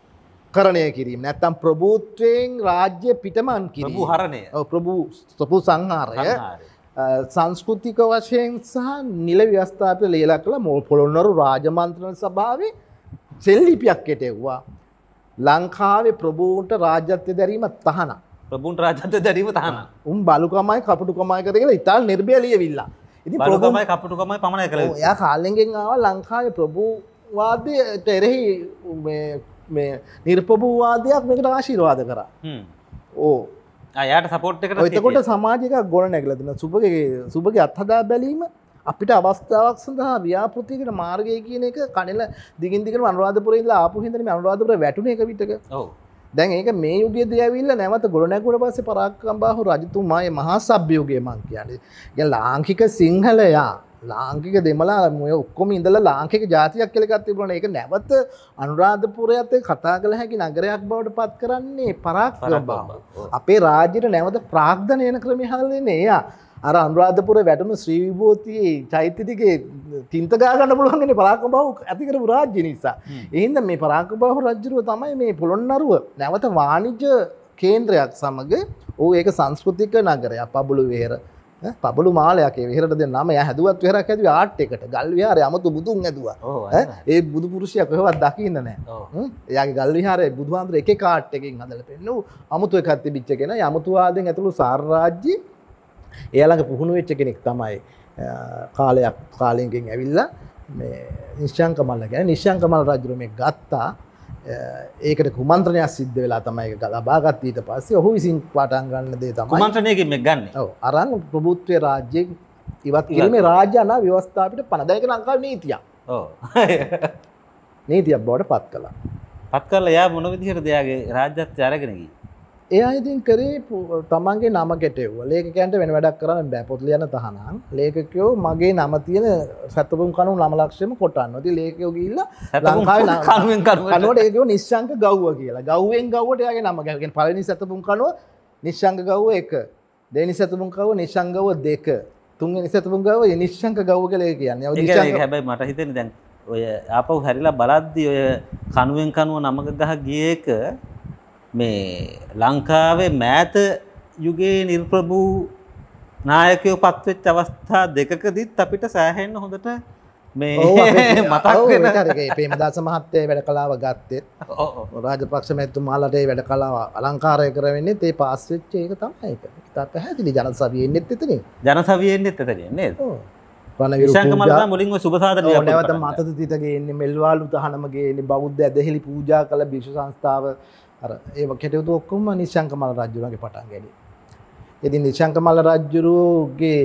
කරණය කිරීම නැත්තම් ප්‍රභූත්වයෙන් රාජ්‍ය පිටමන් කිරීම. ප්‍රභූ හරණය. ඔව් ප්‍රභූ ප්‍රභූ සංහාරය. සංස්කෘතික වශයෙන් සහ නිල ව්‍යවස්ථාපිත ලේලා කළ පොළොන්නරු රාජමන්ත්‍රණ සභාවේ සෙල්ලිපියක් කෙටෙව්වා. ලංකාවේ ප්‍රභූන්ට රාජ්‍යත්වය දැරීම තහනම්. ප්‍රභූන්ට රාජ්‍යත්වය දැරීම තහනම්. උන් බලුකමයි කපටුකමයි කරද කියලා ඉතාල නිර්භය ලියවිලා. ඉතින් බලුකමයි කපටුකමයි පමණයි කළේ. ඔව් එයා කාලෙන්ගෙන් ආවා ලංකාවේ ප්‍රභූවාදයට එරෙහි මේ මේ නිර්ප්‍රභූවාදයක් මේකට ආශිර්වාද කරා. හ්ම්. ඕ යාට සපෝට් එකට එතකොට සමාජයක ගොඩ නැගලා තියෙනවා. සුබගේ සුබගේ අත්හදා බැලීම අපිට අවස්ථාවක් සඳහා ව්‍යාපෘතියකට මාර්ගය කියන එක කණෙල දිගින් දිගටම අනුරාධපුරේ ඉඳලා ආපු හින්දානේ මේ අනුරාධපුර වැටුනේ එක විටක. ඔව්. දැන් ඒක මේ යුගයේදී ඇවිල්ලා නැවත ගොඩ නැගුවට පස්සේ පරාක්‍රමබාහු රජතුමාගේ මහා සභ්‍ය යුගයේ මං කියන්නේ. ඒ ලාංකික සිංහලයා ලාංකික දෙමළ මොය ඔක්කොම ඉඳලා ලාංකික ජාතියක් කියලා එකක් තිබුණා. ඒක නැවත අනුරාධපුරයත් එක්ක කතා කළ හැකි නගරයක් බවට පත් කරන්නේ පරාක්‍රමබාහු. අපේ රාජ්‍යයට නැවත ප්‍රාග්ධන එන ක්‍රමය හදන්නේ එයා. අර අනුරාධපුර වැටුණු ශ්‍රී විභූතියේ චෛත්‍ය ටිකේ තින්ත ගා ගන්න පුළුවන් ඉන්නේ පරාක්‍රමබාහු ඇති කරපු රාජ්‍ය නිසා. ඒ හින්දා මේ පරාක්‍රමබාහු රජුව තමයි මේ පොළොන්නරුව නැවත වාණිජ්‍ය කේන්ද්‍රයක් සමග ඕ ඒක සංස්කෘතික නගරයක් පබුළු වෙහෙර. පබළු මාලයක් ඒ විහෙරට දෙන නම එයා හැදුවත් විහෙරක් හැදුවේ ආර්ට් එකට. ගල් විහාරය 아무තු බුදුන් හැදුවා. ඒ බුදු පුරුෂයා කොහෙවත් දකින්න නැහැ. එයාගේ ගල් විහාරයේ බුදුහාඳුර එක එක ආර්ට් එකකින් හදලා පෙන්නු 아무තු එකක් තිබිච්ච කෙනා. 아무තු ආදෙන් ඇතුළු සාර රාජ්‍ය එයා ළඟ පුහුණු වෙච්ච කෙනෙක් තමයි කාලයක් කාලෙකින් ඇවිල්ලා මේ නිශ්ශංකමල්ල කියන්නේ නිශ්ශංකමල් රජු මේ ගත්තා. ඒකට කුමන්ත්‍රණයක් සිද්ධ වෙලා තමයි ඒක ලබා ගත්තේ. ඊට පස්සේ ඔහු විසින් පටන් ගන්න දේ තමයි කුමන්ත්‍රණයකින් මේක ගන්න. ඔව් අරන් ප්‍රභූත්වයේ රාජ්‍යයෙන් ඉවත් කිරීමේ රාජ්‍ය අනා ව්‍යවස්ථාපිත පණ දැන් ඒක ලංකාවේ නීතියක්. ඔව්. නීතියක් බවට පත් කළා. පත් කරලා එයා මොන විදිහටද එයාගේ රාජ්‍යත්වය අරගෙන ගියේ? එයා ඉතින් කරේ තමන්ගේ නම ගැටෙව්වා. ලේඛකයන්ට වෙන වැඩක් කරන්න බෑ. පොත් ලියන්න තහනම්. ලේඛකයෝ මගේ නම තියෙන සත්තුම් කණු නම ලක්ෂ්‍යම කොටනවා. ඉතින් ලේඛකයෝ ගිහිල්ලා ලංකාවේ කණුවෙන් කණුවට ඒක කිව්ව නිශ්ශංක ගව්ව කියලා. ගව්වෙන් ගව්වට එයාගේ නම ගැහුවා. කියන්නේ පළවෙනි සත්තුම් කණුව නිශ්ශංක ගව්ව එක. දෙවෙනි සත්තුම් කණුව නිශ්ශංක ගව්ව දෙක. තුන්වෙනි සත්තුම් ගව්ව නිශ්ශංක ගව්ව කියලා කියන්නේ. ඒක හැබැයි මට හිතෙන්නේ දැන් ඔය ආපහු හැරිලා බලද්දි ඔය කණුවෙන් කණුව නමක ගහ ගියේ එක මේ ලංකාවේ මෑත යුගයේ නිර්ප්‍රභූ නායකයෝ පත්වෙච්ච අවස්ථා දෙකකදීත් අපිට සෑහෙන්න හොඳට මේ මතක් වෙන ඒ ප්‍රේමදාස මහත්තයා වැඩ කලාව ගත්තෙත් රාජපක්ෂ මැතිතුමාලට ඒ වැඩ කලාව අලංකාරය කරවෙන්නේ ඒ පාස් වෙච්ච එක තමයි ඒක. තා පැහැදිලි ජනසවියේ ඉන්නෙත් එතනින්. ජනසවියේ ඉන්නෙත් එතනින් නේද? ඔව්. රණවිරු පූජා මුලින්ම සුබ සාධනය නැවත මතද තිත ගේන්නේ මෙල්වාලු තහනම ගේන්නේ බෞද්ධ ඇදහිලි පූජා කළ භික්ෂු සංස්ථාව අර ඒව කෙටයුතු ඔක්කොම නිශ්ශංකමල් රජුගේ පටන් ගැනීම. ඉතින් නිශ්ශංකමල් රජුගේ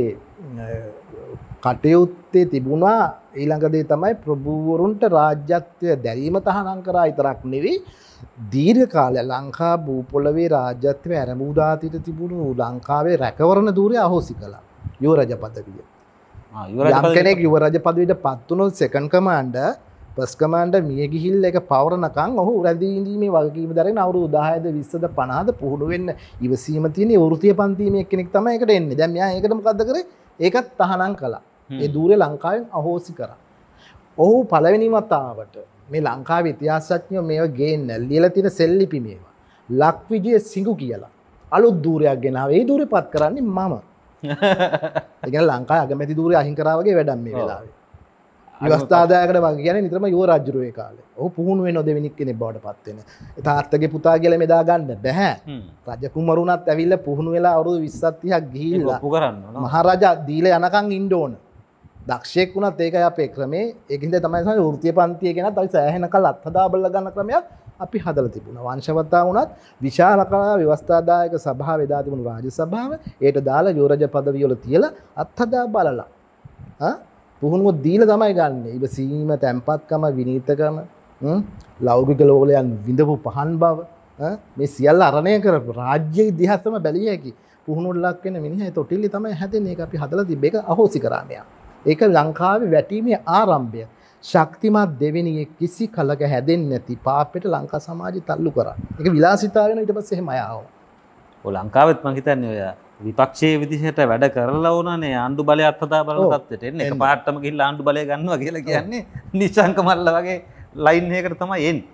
කටයුත්තේ තිබුණා ඊළඟ දේ තමයි ප්‍රභූවරුන්ට රාජ්‍යත්වය දැරීම තහනම් කරා විතරක් නෙවෙයි දීර්ඝ කාලය ලංකා භූපොළවේ රාජ්‍යත්වය ආරම්භ දාතිට තිබුණු ලංකාවේ රැකවරණ ධූරය අහෝසි කළා. යුව රජ පදවිය. ආ යුව රජ කෙනෙක් යුව රජ පදවියට පත් වුණොත් සෙකන්ඩ් කමාන්ඩර් ෆස්ට් කමාන්ඩර් මිය ගිහිල්ලා ඒක පවරනකම් ඔහු රැඳී ඉඳීමේ වගකීම දරගෙන අවුරුදු දහයද විස්සද පනහද පුහුණු වෙන්න ඉවසීම තියෙන වෘත්තීය පන්තිමේ කෙනෙක් තමයි ඒකට එන්නේ. දැන් මෙයා ඒකට මොකද්ද කරේ? ඒකත් තහනම් කළා. ඒ ධූරය ලංකාවෙන් අහෝසි කරා. ඔහු පළවෙනි වතාවට මේ ලංකාවේ ඉතිහාසඥයෝ මේව ගේන්න ලියලා තියෙන සෙල්ලිපි මේවා. ලක්විජය සිඟු කියලා. අලුත් ධූරයක් ගෙනාවා. ඒ ධූරේ පත් කරන්නේ මම. ඒ කියන්නේ ලංකාවේ අගමැති ධූරය අහිං කරා වගේ වැඩක් මේ වෙලාවේ. විවස්ථාදායකට වගේ කියන්නේ නිතරම යුව රජුගේ කාලේ. ඔහු පුහුණු වෙන දෙවෙනි කෙනෙක් බවට පත් වෙන. ඒ තාත්තගේ පුතා කියලා මෙදා ගන්න බෑ. රජ කුමරුණත් ඇවිල්ලා පුහුණු වෙලා අවුරුදු විස්සක් තිහක් ගිහිල්ලා ඔප්පු කරන්න ඕන. මහරජා දීලා යනකම් ඉන්න ඕන. දක්ෂයෙක් වුණත් ඒකයි අපේ ක්‍රමේ. ඒකින්ද තමයි තමයි වෘත්තීය පන්තිය ගැනත් අපි සෑහෙන කල් අත්හදා බලලා ගන්න ක්‍රමයක් අපි හදලා තිබුණා. වංශවතා වුණත් විශාල කලා ව්‍යවස්ථාදායක සභාව එදා තිබුණු රාජ්‍ය සභාව ඒට දාලා යුව රජ පදවිය වල තියලා අත්හදා බලලා. ආ පුහුණුව දීලා තමයි ගන්න. ඉවසීම, තැම්පත්කම, විනීතකම, ලෞකික ලෝකයන් විඳපු පහන් බව, මේ සියල්ල අරණය කරපු රාජ්‍ය ඉතිහාසම බැලිය හැකි. පුහුණුවට ලක් වෙන මිනිහා ඒ තොටිල්ලේ තමයි හැදෙන්නේ. ඒක අපි හදලා තිබ්බ එක අහෝසි කරා මෙයා. ඒක ලංකාවේ වැටීමේ ආරම්භය. ශක්තිමත් දෙවෙනියෙක් කිසි කලක හැදෙන්නේ නැති පාපෙට ලංකා සමාජය තල්ලු කරා. ඒක විලාසිතා වෙන ඊට පස්සේ එහෙම ආවා. ඔය ලංකාවෙත් මං හිතන්නේ ඔය විපක්ෂයේ විදිහට වැඩ කරලා වුණානේ ආණ්ඩු බලය අත්හදා බලන තත්ත්වයට එන්නේ. එක පාටම ගිහිල්ලා ආණ්ඩු බලය ගන්නවා කියලා කියන්නේ නිශ්ශංක මල්ල වගේ ලයින් එකකට තමයි එන්නේ. ඔව්.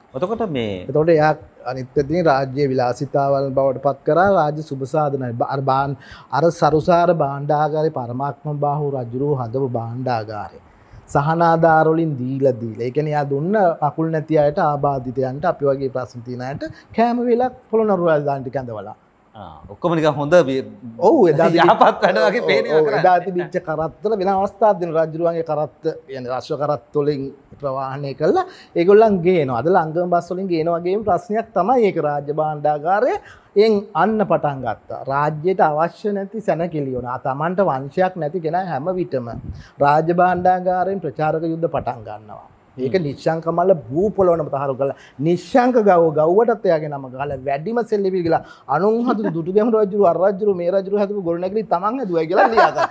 එතකොට මේ එතකොට එයා අනිත් පැත්තෙන් රාජ්‍ය විලාසිතාවල් බවට පත් කරා රාජ්‍ය සුබසාධනයි. අර බාන් අර සරුසාර භාණ්ඩාගාරේ පරමාත්ම බාහු රජුරෝ හදපු භාණ්ඩාගාරේ සහනාධාර වලින් දීලා දීලා. ඒ කියන්නේ යා දුන්න අකුල් නැති අයට ආබාධිතයන්ට අපි වගේ ප්‍රශ්න තියෙන අයට කෑම වේලක් පොළොන්නරු රාජධානියට කැඳවලා. ඔක්කොම නිකන් හොඳ ඔව් එදා යහපත් වැඩ වගේ පේනවා කරන්නේ. එදා තිබිච්ච කරත්තවල වෙන අවස්ථාවක් දෙන රජුරුවන්ගේ කරත්ත يعني රාෂ්ට්‍ර කරත්ත වලින් ප්‍රවාහනය කළා ඒගොල්ලන් ගේනවා. අද ලංගම බස් වලින් ගේනවා වගේම ප්‍රශ්නයක් තමයි ඒක රාජ්‍ය භාණ්ඩාගාරයෙන් අන්න පටන් ගත්තා. රාජ්‍යයට අවශ්‍ය නැති සැනකෙළිය වුණා. තමන්ට වංශයක් නැති කෙනා හැම විටම රාජ්‍ය භාණ්ඩාගාරයෙන් ප්‍රචාරක යුද්ධ පටන් ගන්නවා. ඒක නිශ්ශංක මල්ල භූ පොළොවනම තහරු කළා. නිශ්ශංක ගව ගව්වටත් එයාගේ නම ගහලා වැඩිම සෙල්ලිපි කියලා අනුන් හදපු දුටු ගැමුණු රජුරු අර රජුරු මේ රජුරු හදපු ගොඩනැගිලි තමන් හදුවයි කියලා ලියාගත්තා.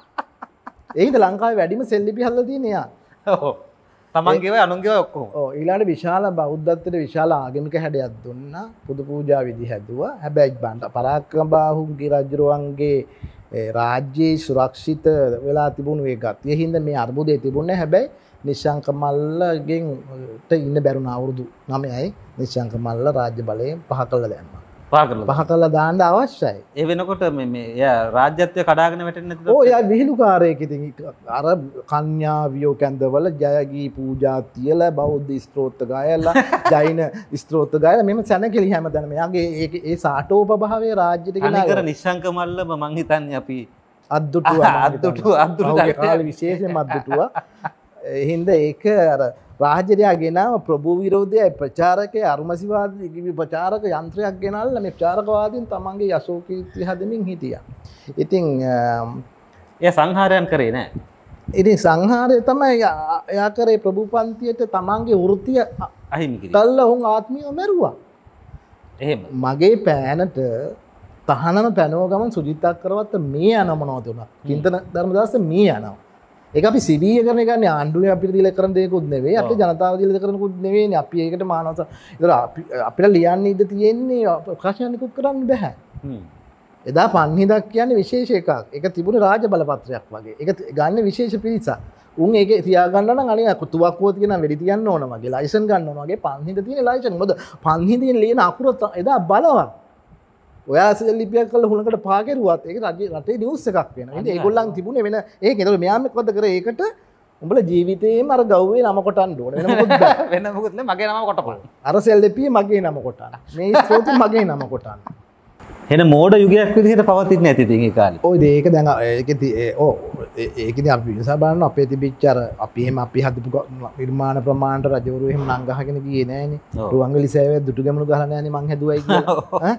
ඒකද ලංකාවේ වැඩිම සෙල්ලිපි හදලා තියෙන්නේ යා. ඔව්. තමන්ගේව අනුන්ගේව ඔක්කොම. ඔව් ඊළඟට විශාල බෞද්ධත්වයට විශාල ආගමික හැඩයක් දුන්නා. පුදු පූජා විදි හැදුවා. හැබැයි බණ්ඩ පරාක්‍රම බාහුගේ රජුරුවන්ගේ රාජ්‍යයේ සුරක්ෂිත වෙලා තිබුණු ඒ ගතිය හින්දා මේ අර්බුදේ තිබුණේ. හැබැයි නිශ්ශංක මල්ලගෙන් ඉන්න බැරුණ අවුරුදු නවයයි නිශ්ශංක මල්ල රාජ්‍ය බලයෙන් පහ කළා දැම්මා. පහ කළා. පහ කළා දාන්න අවශ්‍යයි. ඒ වෙනකොට මේ මේ එයා රාජ්‍යත්වය කඩාගෙන වැටෙන්නේ නැතිද? ඔව් එයා විහිළුකාරයෙක් ඉතින් අර කන්‍යා වියෝ කැඳවල ජයගී පූජා තියලා බෞද්ධ ස්තෝත්‍ර ගායලා ජෛන ස්තෝත්‍ර ගායලා මෙහෙම සැනකෙලි හැමදාම එයාගේ ඒ ඒ සාටෝපභාවයේ රාජ්‍යයට ගෙනා අනිකර නිශ්ශංක මල්ල මං හිතන්නේ අපි අද්දුටුවා අද්දුටුවා අද්දුටුවා කාලේ විශේෂයෙන්ම අද්දුටුවා හින්ද ඒක අර රාජ්‍යරයා ගෙනාව ප්‍රභූ විරෝධය ප්‍රචාරකයේ අරුමසිවාදී කිවි ප්‍රචාරක යන්ත්‍රයක් ගෙනල්ලා මේ ප්‍රචාරකවාදීන් තමන්ගේ යසෝ කීර්ති හදමින් හිටියා. ඉතින් එයා සංහාරයන් කරේ නෑ. ඉතින් සංහාරය තමයි එයා කරේ ප්‍රභූ පන්තියට තමන්ගේ වෘත්තිය අහිමි කිරීම. තල්ලා උන් ආත්මියව මැරුවා. එහෙම. මගේ පෑනට තහනම පැනව ගමන් සුජිත්තා කරවත්ත මේ යන මොනවද උනා. චින්තන ධර්මදාස මේ යනවා. ඒක අපි සිවිය කරන ගන්නේ ආණ්ඩුවේ අපිට දීලා කරන දෙයක්වත් නෙවෙයි අපිට ජනතාව දීලා කරනකුත් නෙවෙයිනේ අපි ඒකට මානවත ඒතර අපි අපිට ලියන්න ඉඩ තියෙන්නේ ප්‍රකාශනයකුත් කරන්න බෑ. එදා පන්හිදක් කියන්නේ විශේෂ එකක්. ඒක තිබුණේ රාජ බලපත්‍රයක් වගේ. ඒක ගන්න විශේෂ පිරිසක්. උන් ඒක තියාගන්න නම් අනේ තුවක්කුව තියෙන වෙඩි තියන්න ඕන වගේ ලයිසන් ගන්න ඕන වගේ පන්හිද තියෙන ලයිසන්. මොකද පන්හිදෙන් ලියන අකුර එදා බලවත්. ඔයා ලිපියක් කරලා හුලකට පා කෙරුවත් ඒක රජේ රටේ නිවුස් එකක් වෙනවා. ඉතින් ඒගොල්ලන් තිබුණේ වෙන ඒක. ඒතකොට මෙයා මොකද කරේ ඒකට උඹලා ජීවිතේම අර ගව්වේ නම කොටන්න ඕන. වෙන මොකද වෙන මොකද නෑ මගේ නම කොටපන්. අර සෙල් ලිපියේ මගේ නම කොටන්න. මේ ස්තෝත්‍රෙ මගේ නම කොටන්න. එන මෝඩ යුගයක් විදිහට පවතින්නේ නැති ඉතින් ඒ කාලේ. ඔය ඒක දැන් ඒකේ ඔව් ඒකදී අපි විසා බලන්න අපේ තිබිච්ච අර අපි එහෙම අපි හදපු නිර්මාණ ප්‍රමාණයට රජවරු එහෙම නම් ගහගෙන ගියේ නෑනේ. රුවන්වැලි සෑය දුටු ගැමුණු ගහලා නෑනේ මං හැදුවයි කියලා. ඈ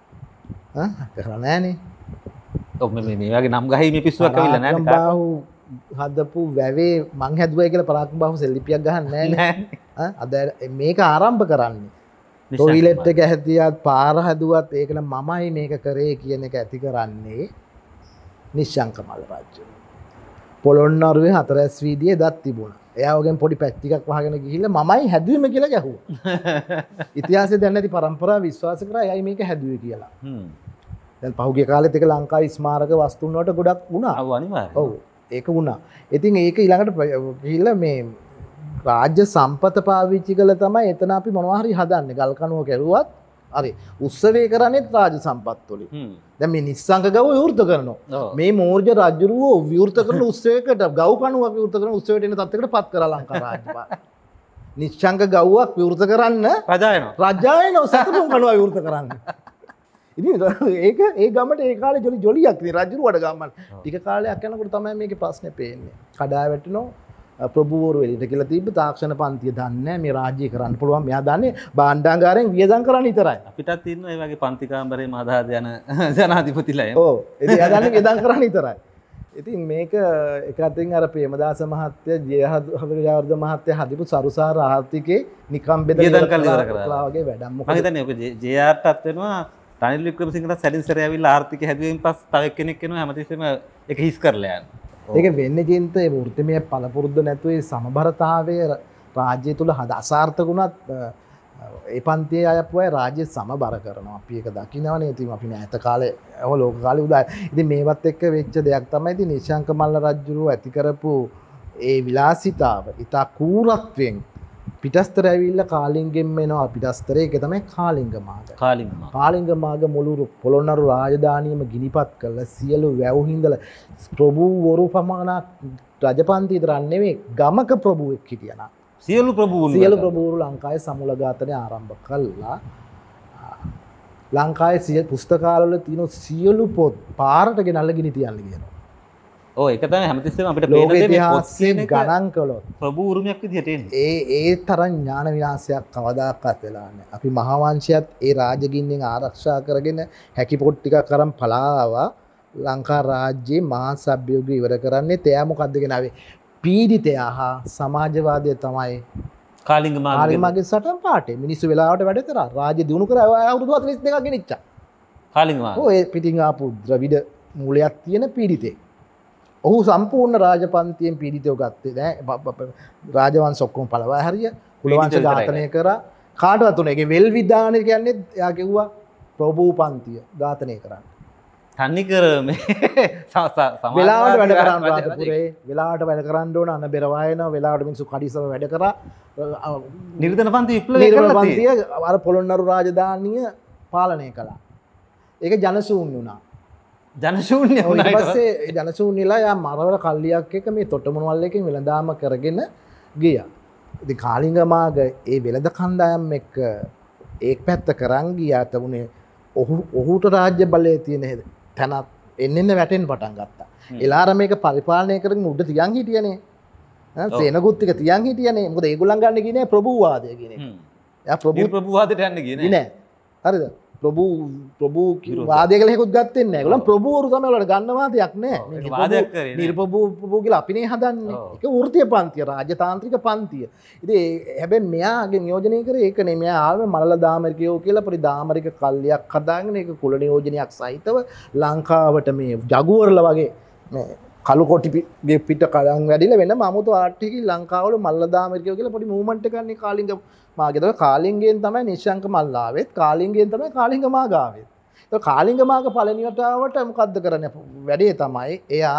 ඈ කරලා නෑනේ. ඔව් මේ මේ වගේ නම් ගහයි මේ පිස්සුවක් ඇවිල්ලා නෑනේ බාහු හදපු වැවේ මං හැදුවයි කියලා පරාක්‍රම බාහු සෙල්ලිපියක් ගහන්න නෑනේ. ඈ අද මේක ආරම්භ කරන්නේ. ටොයිලට් එක හැදියාත් පාර හැදුවත් ඒක නම් මමයි මේක කරේ කියන එක ඇති කරන්නේ නිශ්ශංක මල්ල රජු. පොළොන්නරුවේ හතරැස් වීදියේ දත් තිබුණා. එයා වගේ පොඩි පැච් ටිකක් වහගෙන ගිහිල්ලා මමයි හැදුවෙම කියලා ගැහුවා. ඉතිහාසයේ දැන් නැති පරම්පරාව විශ්වාස කරා එයයි මේක හැදුවේ කියලා. හ්ම්. දැන් පහුගිය කාලෙත් ඒක ලංකාවේ ස්මාරක වස්තුන් වලට ගොඩක් වුණා. ඔව් අනිවාර්යයෙන්. ඔව් ඒක වුණා. ඉතින් ඒක ඊළඟට ගිහිල්ලා මේ රාජ්‍ය සම්පත පාවිච්චි කළ තමයි එතන අපි මොනවා හරි හදන්නේ. ගල් කණුව කෙරුවත් හරි උත්සවය කරන්නේත් රාජ්‍ය සම්පත් වලින්. දැන් මේ නිස්සංග ගව විවෘත කරනවා. මේ මෝර්ජ රජුරුව විවෘත කරන උත්සවයකට ගව කණුවක් විවෘත කරන උත්සවයට එන තත්යකට පත් කරලා ලංකා රාජ්‍යපාල. නිස්සංග ගව්වක් විවෘත කරන්න රජා එනවා. රජා එනවා සතුටුම් කණුව විවෘත කරන්න. ඉතින් ඒක ඒ ගමට ඒ කාලේ ජොලි ජොලියක් ඉතින් රජුරුවට ගමන්. ටික කාලයක් යනකොට තමයි මේකේ ප්‍රශ්නේ පේන්නේ. කඩා වැටෙනවා ප්‍රභූවරු එළියට කියලා තිබ්බ තාක්ෂණ පන්තිය දන්නේ මේ රාජ්‍ය කරන්න පුළුවන්. මෙයා දන්නේ භාණ්ඩාගාරයෙන් වියදම් කරන්න විතරයි. අපිටත් ඉන්නවා ඒ වගේ පන්ති කාමරේ මහදාද යන ජනාධිපතිලා එහෙම. ඔව්. ඉතින් එයා දන්නේ වියදම් කරන්න විතරයි. ඉතින් මේක එක අතින් අර ප්‍රේමදාස මහත්තයා ජයවර්ධන මහත්තයා හදිපු සරුසාර ආර්ථිකේ නිකම් බෙදලා වියදම් කරලා කරලා වගේ වැඩක්. මොකද මම හිතන්නේ ඔක ජේ ආර්ටත් වෙනවා රනිල් වික්‍රමසිංහට සැරින් සැරේ ඇවිල්ලා ආර්ථිකය හැදුවෙන් පස්සේ තව එක්කෙනෙක් එනවා හැමතිස්සෙම ඒක හිස් කරලා යනවා. ඒක වෙන්නේ චින්ත ඒ වෘත්තිමය පළපුරුද්ද නැතුව ඒ සමබරතාවය රාජ්‍ය තුල හද අසාර්ථක වුණත් ඒ පන්තියේ අයපු අය රාජ්‍ය සමබර කරනවා. අපි ඒක දකින්නවනේ. ඉතින් අපි නැත කාලේ ඔය ලෝක කාලේ උදා. ඉතින් මේවත් එක්ක වෙච්ච දෙයක් තමයි ඉතින් නිශ්ශංක මල්ල රජුරුව ඇති කරපු ඒ විලාසිතාව. ඊට කූරත්වයෙන් පිටස්තර ඇවිල්ලා කාලිංගෙන් එනවා පිටස්තරේ ඒක තමයි කාලිංග මාග. කාලිංග මාග. කාලිංග මාග මුළු පොළොන්නරු රාජධානියම ගිනිපත් කළා සියලු වැව් හිඳලා ප්‍රභූවරු පමණක් රජපන්ති විතරක් නෙවෙයි ගමක ප්‍රභූවෙක් හිටියනා. සියලු ප්‍රභූවරු සියලු ප්‍රභූවරු ලංකාවේ සමුල ඝාතනය ආරම්භ කළා. ලංකාවේ සිය පුස්තකාලවල තියෙන සියලු පොත් පාරට ගෙනල්ලා ගිනි තියන්න කියනවා. ඔව් ඒක තමයි හැමතිස්සෙම අපිට ලෝක පේන දේ මේ පොත් ඉතිහාසයේ කියන එක ගණන් කළොත් ප්‍රභූ උරුමයක් විදිහට එන්නේ. ඒ ඒ තරම් ඥාන විනාශයක් කවදාකවත් වෙලා නැහැ. අපි මහාවංශයත් ඒ රාජගින්නෙන් ආරක්ෂා කරගෙන හැකි පොත් ටිකක් අරන් පලාවා ලංකා රාජ්‍යයේ මහා සභ්‍යයෝගය ඉවර කරන්නේ තෑ මොකද්ද ගෙනාවේ? පීඩිතයා හා සමාජවාදය තමයි කාලිංග මාග. කාලිංගගේ සටන් පාටේ මිනිස්සු වෙලාවට වැඩ කරා. රාජ්‍ය දිනු කරා අවුරුදු හතළිස් දෙකක් ගෙනිච්චා. කාලිංග මාග. ඔය පිටින් ආපු ද්‍රවිඩ මූලයක් තියෙන පීඩිතේ. ඔහු සම්පූර්ණ රාජපන්තියෙන් පීඩිතයෝ ගත්තේ නෑ. රාජවංශ ඔක්කොම පළවා හරිය කුලවංශ ඝාතනය කරා. කාටවත් උනේ ඒකේ වෙල් විදාන කියන්නේ එයා කිව්වා ප්‍රභූ පන්තිය ඝාතනය කරන්න. තනි කර මේ සමාජ වෙලාවට වැඩ කරන් රාජපුරේ වෙලාවට වැඩ කරන්න ඕන අන බෙර වයන වෙලාවට මිනිස්සු කඩිසම වැඩ කරා. නිර්ධන පන්ති විප්ලවය නිර්ධන කරලා පන්තිය අර පොළොන්නරු රාජධානිය පාලනය කළා. ඒක ජනශූන්‍ය වුණා. ජනශූන්‍ය ඊට වුණා. පස්සේ ජනශූන්‍යලා යා මරවල කල්ලියක් එක මේ තොටමුණවල් එකෙන් වෙළඳාම කරගෙන ගියා. ඉතින් කාලිංග මාග ඒ වෙළඳ කණ්ඩායම් එක්ක ඒක් පැත්ත කරන් ගියාට උනේ ඔහු ඔහුට රාජ්‍ය බලය තියෙන තැනත් එන්න එන්න වැටෙන්න පටන් ගත්තා. එලාර මේක පරිපාලනය කරගෙන උඩ තියන් හිටියනේ. සේනගුත් ටික තියන් හිටියනේ. මොකද ඒගොල්ලන් ගන්න ගියේ ප්‍රභූවාදය කියන එක. එයා ප්‍රභූ ප්‍රභූවාදයට යන්න ගියේ නෑ. හරිද? ප්‍රභූ ප්‍රභූ වාදය කියලා හේකුත් ගත්තේ නැහැ. ඒගොල්ලන් ප්‍රභූවරු තමයි වලට ගන්න වාදයක් නැහැ. ඒක වාදයක් කරේ නෑ. නිර්පභූ ප්‍රභූ කියලා අපිනේ හදන්නේ. ඒක වෘත්තීය පන්තිය, රාජතාන්ත්‍රික පන්තිය. ඉතින් හැබැයි මෙයාගේ නියෝජනය කරේ ඒක නෙමෙයි. මෙයා ආවේ මලල දාමරිකයෝ කියලා පරි දාමරික කල්ලියක් හදාගෙන ඒක කුල නියෝජනයක් සහිතව ලංකාවට මේ ජගුවරලා වගේ මේ කළු කොටිගේ පිට කලන් වැඩිලා වෙන මමුතු ආර්ට් එකකින් ලංකාවල මල්ල දාමරිකයෝ කියලා පොඩි මූවමන්ට් එකක් නේ කාලිංග මාගේ. තමයි කාලිංගයෙන් තමයි නිශ්ශංක මල්ල ආවෙත්. කාලිංගයෙන් තමයි කාලිංග මාග ආවෙත්. ඒක කාලිංග මාග පළවෙනි වතාවට මොකද්ද කරන්නේ? වැඩේ තමයි එයා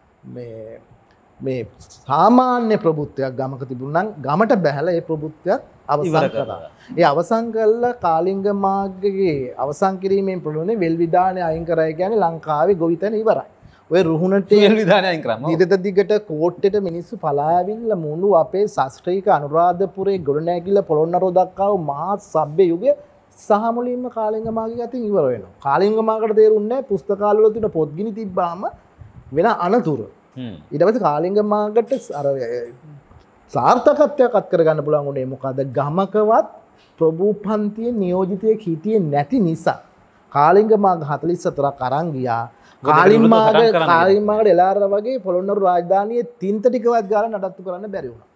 මේ මේ සාමාන්‍ය ප්‍රභුත්වයක් ගමක තිබුණා නම් ගමට බැහැලා ඒ ප්‍රභුත්වයක් අවසන් කරා. ඒ අවසන් කළා කාලිංග මාගගේ අවසන් කිරීමෙන් පුළුවන් වෙල් විදානේ අයින් කරයි කියන්නේ ලංකාවේ ගොවිතැන ඉවරයි. ඔය රුහුණට වෙල් විදානේ අයින් කරාම නිරත දිගට කෝට්ටෙට මිනිස්සු පලා ඇවිල්ලා මුළු අපේ ශාස්ත්‍රීය අනුරාධපුරේ ගොඩනැගිල්ල පොළොන්නරුව දක්වා මහා සભ્ય යුගය සහ මුලින්ම කාලිංග මාගේ අතින් ඉවර වෙනවා. කාලිංග මාකට තේරුන්නේ නැහැ පුස්තකාලවල තියෙන පොත් ගිනි තිබ්බාම වෙන අනතුරු. ඊට පස්සේ කාලිංග මාකට අර සාර්ථකත්වයක් අත් කරගන්න පුළුවන් උනේ මොකද? ගමකවත් ප්‍රභූ පන්තියේ නියෝජිතයෙක් හිටියේ නැති නිසා. කාලිංග මාග හතළිස් හතරක් අරන් ගියා. කාලිංග මාග කාලිංග මාගට එලාර වගේ පොළොන්නරු රාජධානියේ තින්ත ටිකවත් ගාලා නඩත්තු කරන්න බැරි වුණා.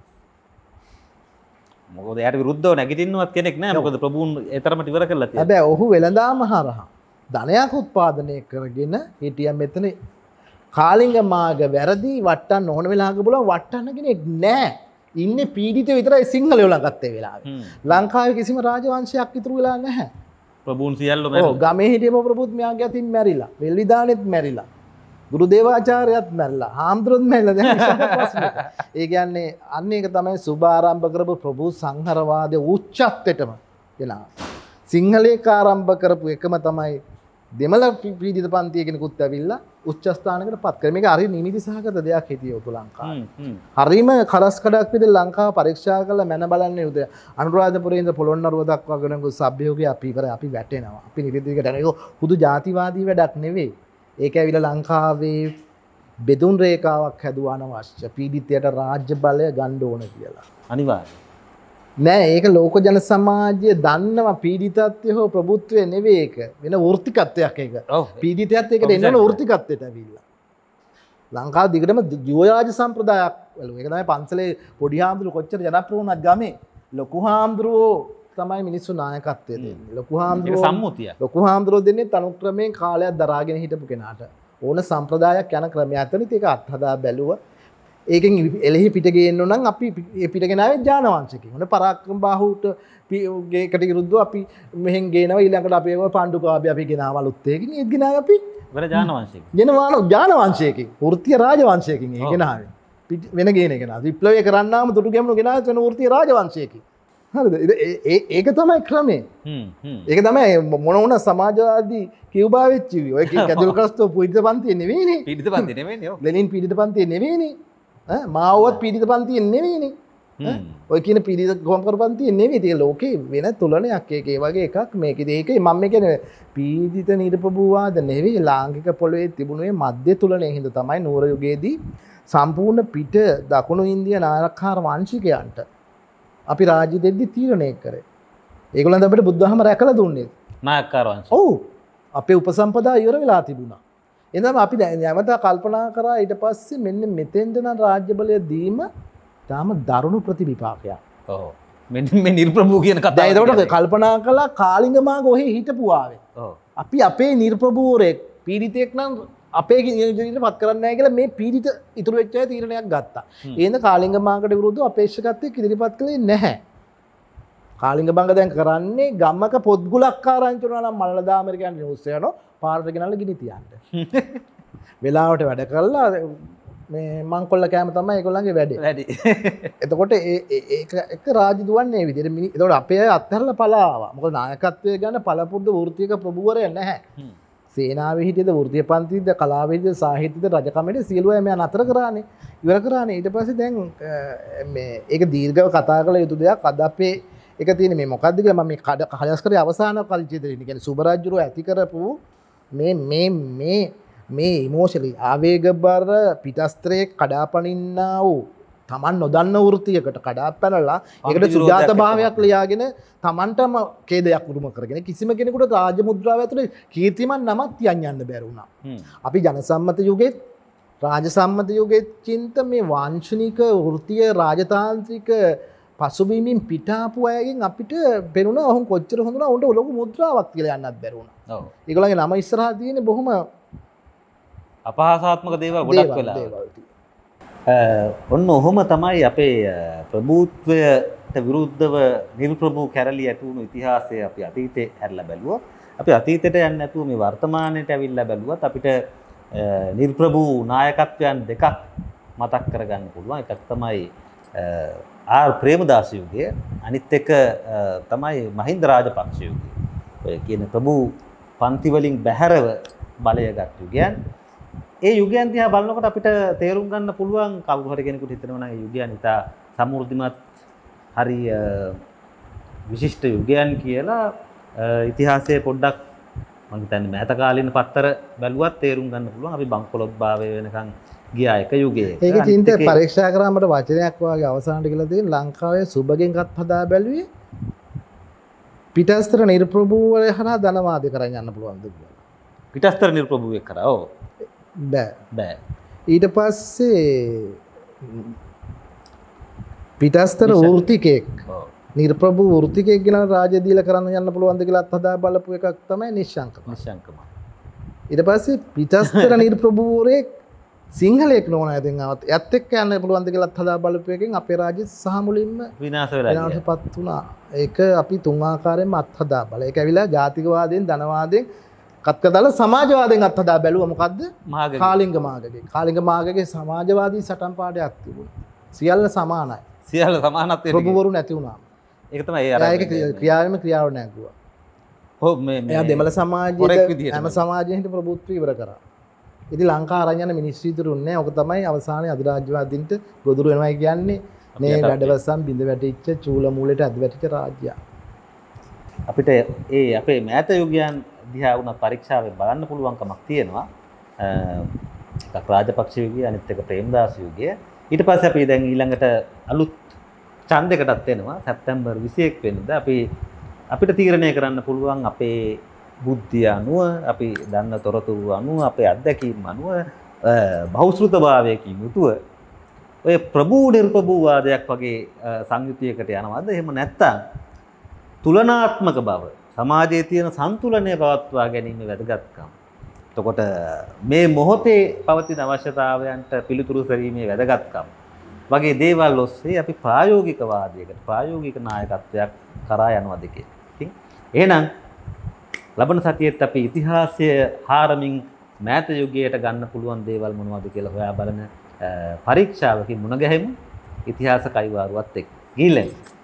මොකද එයාට විරුද්ධව නැගිටින්නවත් කෙනෙක් නැහැ. මොකද ප්‍රභූන් ඒ තරමට ඉවර කරලා තියෙනවා. හැබැයි ඔහු වෙළඳාම හරහා ධනයක් උත්පාදනය කරගෙන හිටියා. මෙතන කාලිංග මාග වැරදි වට්ටන්න ඕන වෙලාවක බලව වට්ටන්න කෙනෙක් නැහැ. ඉන්නේ පීඩිතයෝ විතරයි සිංහලයෝ ළඟත් ඒ වෙලාවේ. ලංකාවේ කිසිම රාජවංශයක් ඉතුරු වෙලා නැහැ. ප්‍රභූන් සියල්ලම ඔව් ගමේ හිටියම ප්‍රභූත් මෙයාගේ අතින් මැරිලා. වෙල් විදානෙත් මැරිලා. ගුරු දේවාචාර්යත් මැරිලා. හාමුදුරුවොත් මැරිලා. දැන් විශාල ප්‍රශ්නයක්. ඒ කියන්නේ අන්න ඒක තමයි සුභ ආරම්භ කරපු ප්‍රභූ සංහරවාදයේ උච්චත්වයටම එනවා. සිංහලයක ආරම්භ කරපු එකම තමයි දෙමළ පීඩිත පන්තිය කෙනෙකුත් ඇවිල්ලා උච්ච ස්ථානයකට පත් කරා. මේක හරි නිමිති සහගත දෙයක් හිටියේ උතු ලංකාවේ. හරිම කරස් කඩක් විදිහට ලංකාව පරීක්ෂා කරලා මැන බලන්නේ උදේ අනුරාධපුරේ ඉඳන් පොළොන්නරුව දක්වා ගෙනගු සભ્યෝගේ අපි ඉවර අපි වැටෙනවා. අපි නිවිදිකට යන ඒක හුදු ජාතිවාදී වැඩක් නෙවෙයි. ඒක ඇවිල්ලා ලංකාවේ බෙදුම් රේඛාවක් හැදුවා අනවශ්‍ය පීඩිතයට රාජ්‍ය බලය ගන්න ඕන කියලා. අනිවාර්යයෙන්. නෑ ඒක ලෝක ජන සමාජය දන්නවා පීඩිතත්වය හෝ ප්‍රභුත්වය නෙවෙයි ඒක. වෙන වෘත්තිකත්වයක් ඒක. පීඩිතයත් ඒකට එන්න ඕන වෘත්තිකත්වයට ඇවිල්ලා. ලංකාව දිගටම ජීවරාජ සම්ප්‍රදායක් වල ඒක තමයි පන්සලේ පොඩි හාමුදුරුවෝ කොච්චර ජනප්‍රිය වුණත් ගමේ ලොකු හාමුදුරුවෝ තමයි මිනිස්සු නායකත්වය දෙන්නේ. ලොකු හාමුදුරුවෝ සම්මුතිය. ලොකු හාමුදුරුවෝ දෙන්නේ අනුක්‍රමයෙන් කාලයක් දරාගෙන හිටපු කෙනාට. ඕන සම්ප්‍රදායක් යන ක්‍රමයක් අතරින් ඒක අත්හදා බැලුවා. ඒකෙන් එලෙහි පිට ගේන්න නම් අපි ඒ පිට ගෙනාවේ ජානවංශිකෙන්. හොඳ පරාක්‍රම බාහුට ගේකට විරුද්ධව අපි මෙහෙන් ගේනවා ඊළඟට අපි ඒව පාණ්ඩුකාභය අපි ගෙනාවලුත් ඒකින් ඒත් ගෙනාවේ අපි වෙන ජානවංශිකෙන්. ජනවාන ජානවංශයකින් වෘත්තීය රාජවංශයකින් ඒ ගෙනාවේ. වෙන ගේන ගෙනා. විප්ලවය කරන්නාම දුටු ගැමුණු ගෙනාවේ වෙන වෘත්තීය රාජවංශයකින්. හරිද? ඒක තමයි ක්‍රමේ. හ්ම් හ්ම්. ඒක තමයි මොන මොන සමාජවාදී කියුබා වෙච්චි. ඔය කැදුල් කාස්ට්‍රෝ පීඩිත පන්තියේ නෙවෙයිනේ. පීඩිත පන්තියේ නෙවෙයිනේ. ඔව්. ලෙනින් පීඩිත පන්තියේ නෙවෙයිනේ. ඈ මාओවත් පීඩිත පන්තියේ නෙවෙයිනේ. ඔය කියන පීඩිත ගොම්කරු පන්තියේ නෙවෙයි. ඒක ලෝකේ වෙන තුලනයක් ඒක ඒ වගේ එකක් මේකේ. ඒකයි මම කියන්නේ පීඩිත නිර්පභූවාද නෙවෙයි ලාංකික පොළවේ තිබුණේ මධ්‍ය තුලනේ හින්දා තමයි නූර යුගයේදී සම්පූර්ණ පිට දකුණු ඉන්දියා නායකකාර වංශිකයන්ට අපි රාජ්‍ය දෙද්දි තීරණය කරේ. ඒගොල්ලන් අපිට බුද්ධහම රැකලා දුන්නේ. නායකකාර වංශ. ඔව්. අපේ උපසම්පදා ඉවර වෙලා තිබුණා. එනනම් අපි නැවත කල්පනා කරා ඊට පස්සේ මෙන්න මෙතෙන්ද නම් රාජ්‍ය බලය දීම තාම දරුණු ප්‍රතිවිපාකයක්. ඔව්. මෙන්න මේ නිර්ප්‍රභූ කියන කතාව. දැන් ඒකට කල්පනා කළා කාලිංග මාග ඔහේ හිටපු ආවේ. ඔව්. අපි අපේ නිර්ප්‍රභූවරෙක් පීඩිතෙක් නම් අපේ ඉදිරියට පත් කරන්නේ නැහැ කියලා මේ පීඩිත ඉතුරු වෙච්ච අය තීරණයක් ගත්තා. එහෙනම් කාලිංග මාගට විරුද්ධව අපේක්ෂකත්වයක් ඉදිරිපත් කළේ නැහැ. කාලිංග බංග දැන් කරන්නේ ගම්මක පොත්ගුලක් ආරංචි වුණා නම් මල්ල දාමර කියන්නේ නිවුස් යනවා පාරට ගෙනල්ලා ගිනි තියන්න. වෙලාවට වැඩ කළා මේ මංකොල්ල කෑම තමයි ඒගොල්ලන්ගේ වැඩේ. වැඩි. එතකොට ඒ ඒක එක රාජ්‍ය දුවන්නේ මේ විදිහට මිනි. එතකොට අපේ අය අත්හැරලා පලාවා. මොකද නායකත්වයේ ගන්න පළපුරුදු වෘත්තීයක ප්‍රභූවරය නැහැ. සේනාවේ හිටියද වෘත්තීය පන්තිද කලාවේ හිටියද සාහිත්‍යද රජකමේද සියලු අය මෙයා නතර කරානේ. ඉවර කරානේ. ඊට පස්සේ දැන් මේ ඒක දීර්ඝව කතා කළ යුතු දෙයක් අද අපේ එක තියෙන මේ මොකක්ද කියලා මම මේ කඩස් කරේ අවසාන කල්චිතේ ඉන්නේ. කියන්නේ සුබරාජ්‍යරෝ ඇති කරපු මේ මේ මේ මේ ඉමෝෂනලි ආවේගබර පිටස්ත්‍රයේ කඩාපනින්නා වූ Taman නොදන්න වෘත්තියකට කඩා පැනලා ඒකට සුජාත භාවයක් ලියාගෙන Tamanටම කේදයක් උරුම කරගෙන කිසිම කෙනෙකුට රාජ මුද්‍රාව ඇතුලේ කීර්තිමත් නමක් තියන් යන්න බැරි වුණා. අපි ජනසම්මත යුගයේ රාජ සම්මත යුගයේ චින්ත මේ වාංශනික වෘත්තීය රාජතාන්ත්‍රික පසුබිමින් පිටාපු අයගෙන් අපිට පෙනුණා ඔහුන් කොච්චර හොඳ වුණා උන්ට ලොකු මුද්‍රාවක් කියලා යන්නත් බැරි වුණා. ඔව්. ඒගොල්ලන්ගේ නම ඉස්සරහා තියෙන්නේ බොහොම අපහාසාත්මක දේවල් ගොඩක් වෙලා. ඔන්න ඔහොම තමයි අපේ ප්‍රභූත්වයට විරුද්ධව නිර්ප්‍රභූ කැරලි ඇති වුණු ඉතිහාසය අපි අතීතේ හැරලා බැලුවොත් අපි අතීතයට යන්නේ නැතුව මේ වර්තමානයට ඇවිල්ලා බැලුවත් අපිට නිර්ප්‍රභූ නායකත්වයන් දෙකක් මතක් කරගන්න පුළුවන්. එකක් තමයි ආර් ප්‍රේමදාස යුගය, අනිත් එක තමයි මහින්ද රාජපක්ෂ යුගය. ඔය කියන ප්‍රභූ පන්ති වලින් බැහැරව බලය ගත් යුගයන්. ඒ යුගයන් දිහා බලනකොට අපිට තේරුම් ගන්න පුළුවන් කවුරු හරි කෙනෙකුට හිතෙනවා නම් ඒ යුගයන් ඉතා සමෘද්ධිමත් හරි විශිෂ්ට යුගයන් කියලා ඉතිහාසයේ පොඩ්ඩක් මම හිතන්නේ මෑත කාලීන පත්තර බැලුවත් තේරුම් ගන්න පුළුවන්. අපි බංකොලොත් භාවය වෙනකන් ගියා එක යුගයක. ඒක චින්තේ පරීක්ෂා කරාම මට වචනයක් වාගේ අවසානට කියලා තියෙන ලංකාවේ සුබගෙන්ගත් හදා බැලුවේ පිටස්තර නිර්ප්‍රභූවරය හරහා ධනවාදය කරන් යන්න පුළුවන්ද කියලා. පිටස්තර නිර්ප්‍රභූවෙක් කරා. ඔව්. බෑ බෑ. ඊට පස්සේ පිටස්තර වෘත්තිකයෙක් නිර්ප්‍රභූ වෘත්තිකයෙක් ගෙන රාජ්‍ය දීලා කරන්න යන්න පුළුවන්ද කියලා අත්හදා බලපු එකක් තමයි නිශ්ශංකම. නිශ්ශංකම. ඊට පස්සේ පිටස්තර නිර්ප්‍රභූවරයෙක් සිංහලෙක් නොවන ඇතින් ආවත් එයත් එක්ක යන්න පුළුවන්ද කියලා අත්හදා බලපු එකෙන් අපේ රාජ්‍ය සහ මුලින්ම විනාශ වෙලා ගියා. විනාශපත් වුණා. ඒක අපි තුන් ආකාරයෙන්ම අත්හදා බලලා. ඒක ඇවිල්ලා ජාතිකවාදයෙන් ධනවාදයෙන් කත්කදල සමාජවාදයෙන් අත්හදා බැලුවා. මොකද්ද? කාලිංග මාගගේ. කාලිංග මාගගේ සමාජවාදී සටන් පාඩයක් තිබුණා. සියල්ල සමානයි. සියල්ල සමානත්වයට ප්‍රභූවරු නැති වුණා. ඒක තමයි ඒ අර ඒක ක්‍රියාවෙම ක්‍රියාව නැගුවා. ඔව් මේ එයා දෙමළ සමාජයේ හැම සමාජයෙන් හිට ප්‍රභූත්වය ඉවර කරා. ඉතින් ලංකා අරන් යන මිනිස්සු ඉතුරුන්නේ නැහැ. ඔක තමයි අවසානයේ අධිරාජ්‍යවාදීන්ට ගොදුරු වෙනවා කියන්නේ. මේ වැඩවසම් බිඳ වැටිච්ච චූල මූලයට අද වැටිච්ච රාජ්‍යය. අපිට ඒ අපේ මෑත යුගයන් දිහා වුණ පරීක්ෂාවෙන් බලන්න පුළුවන්කමක් තියෙනවා. එකක් රාජපක්ෂ යුගය, අනිත් එක ප්‍රේමදාස යුගය. ඊට පස්සේ අපි දැන් ඊළඟට අලුත් ඡන්දයකටත් එනවා. සැප්තැම්බර් විසි එක් වෙනිදා අපි අපිට තීරණය කරන්න පුළුවන් අපේ බුද්ධිය අනුව, අපි දන්න තොරතුරු අනුව, අපේ අත්දැකීම් අනුව බහුශ්‍රෘතභාවයකින් යුතුව ඔය ප්‍රභූ නිර්පභූවාදයක් වගේ සංයුතියකට යනවාද? එහෙම නැත්නම් තුලනාත්මක බව, සමාජයේ තියෙන සන්තුලනය පවත්වා ගැනීම වැදගත්කම. එතකොට මේ මොහොතේ පවතින අවශ්‍යතාවයන්ට පිළිතුරු සැරීමේ වැදගත්කම වගේ දේවල් ඔස්සේ අපි ප්‍රායෝගික වාදයකට, ප්‍රායෝගික නායකත්වයක් කරා යනවාද කියලා. ඉතින් එහෙනම් ලබන සතියේත් අපි ඉතිහාසය හාරමින් මෑත යුගයට ගන්න පුළුවන් දේවල් මොනවද කියලා හොයා බලන පරීක්ෂාවකින් මුණ ගැහෙමු ඉතිහාස කයිවාරුවත් එක්ක. ගිහින්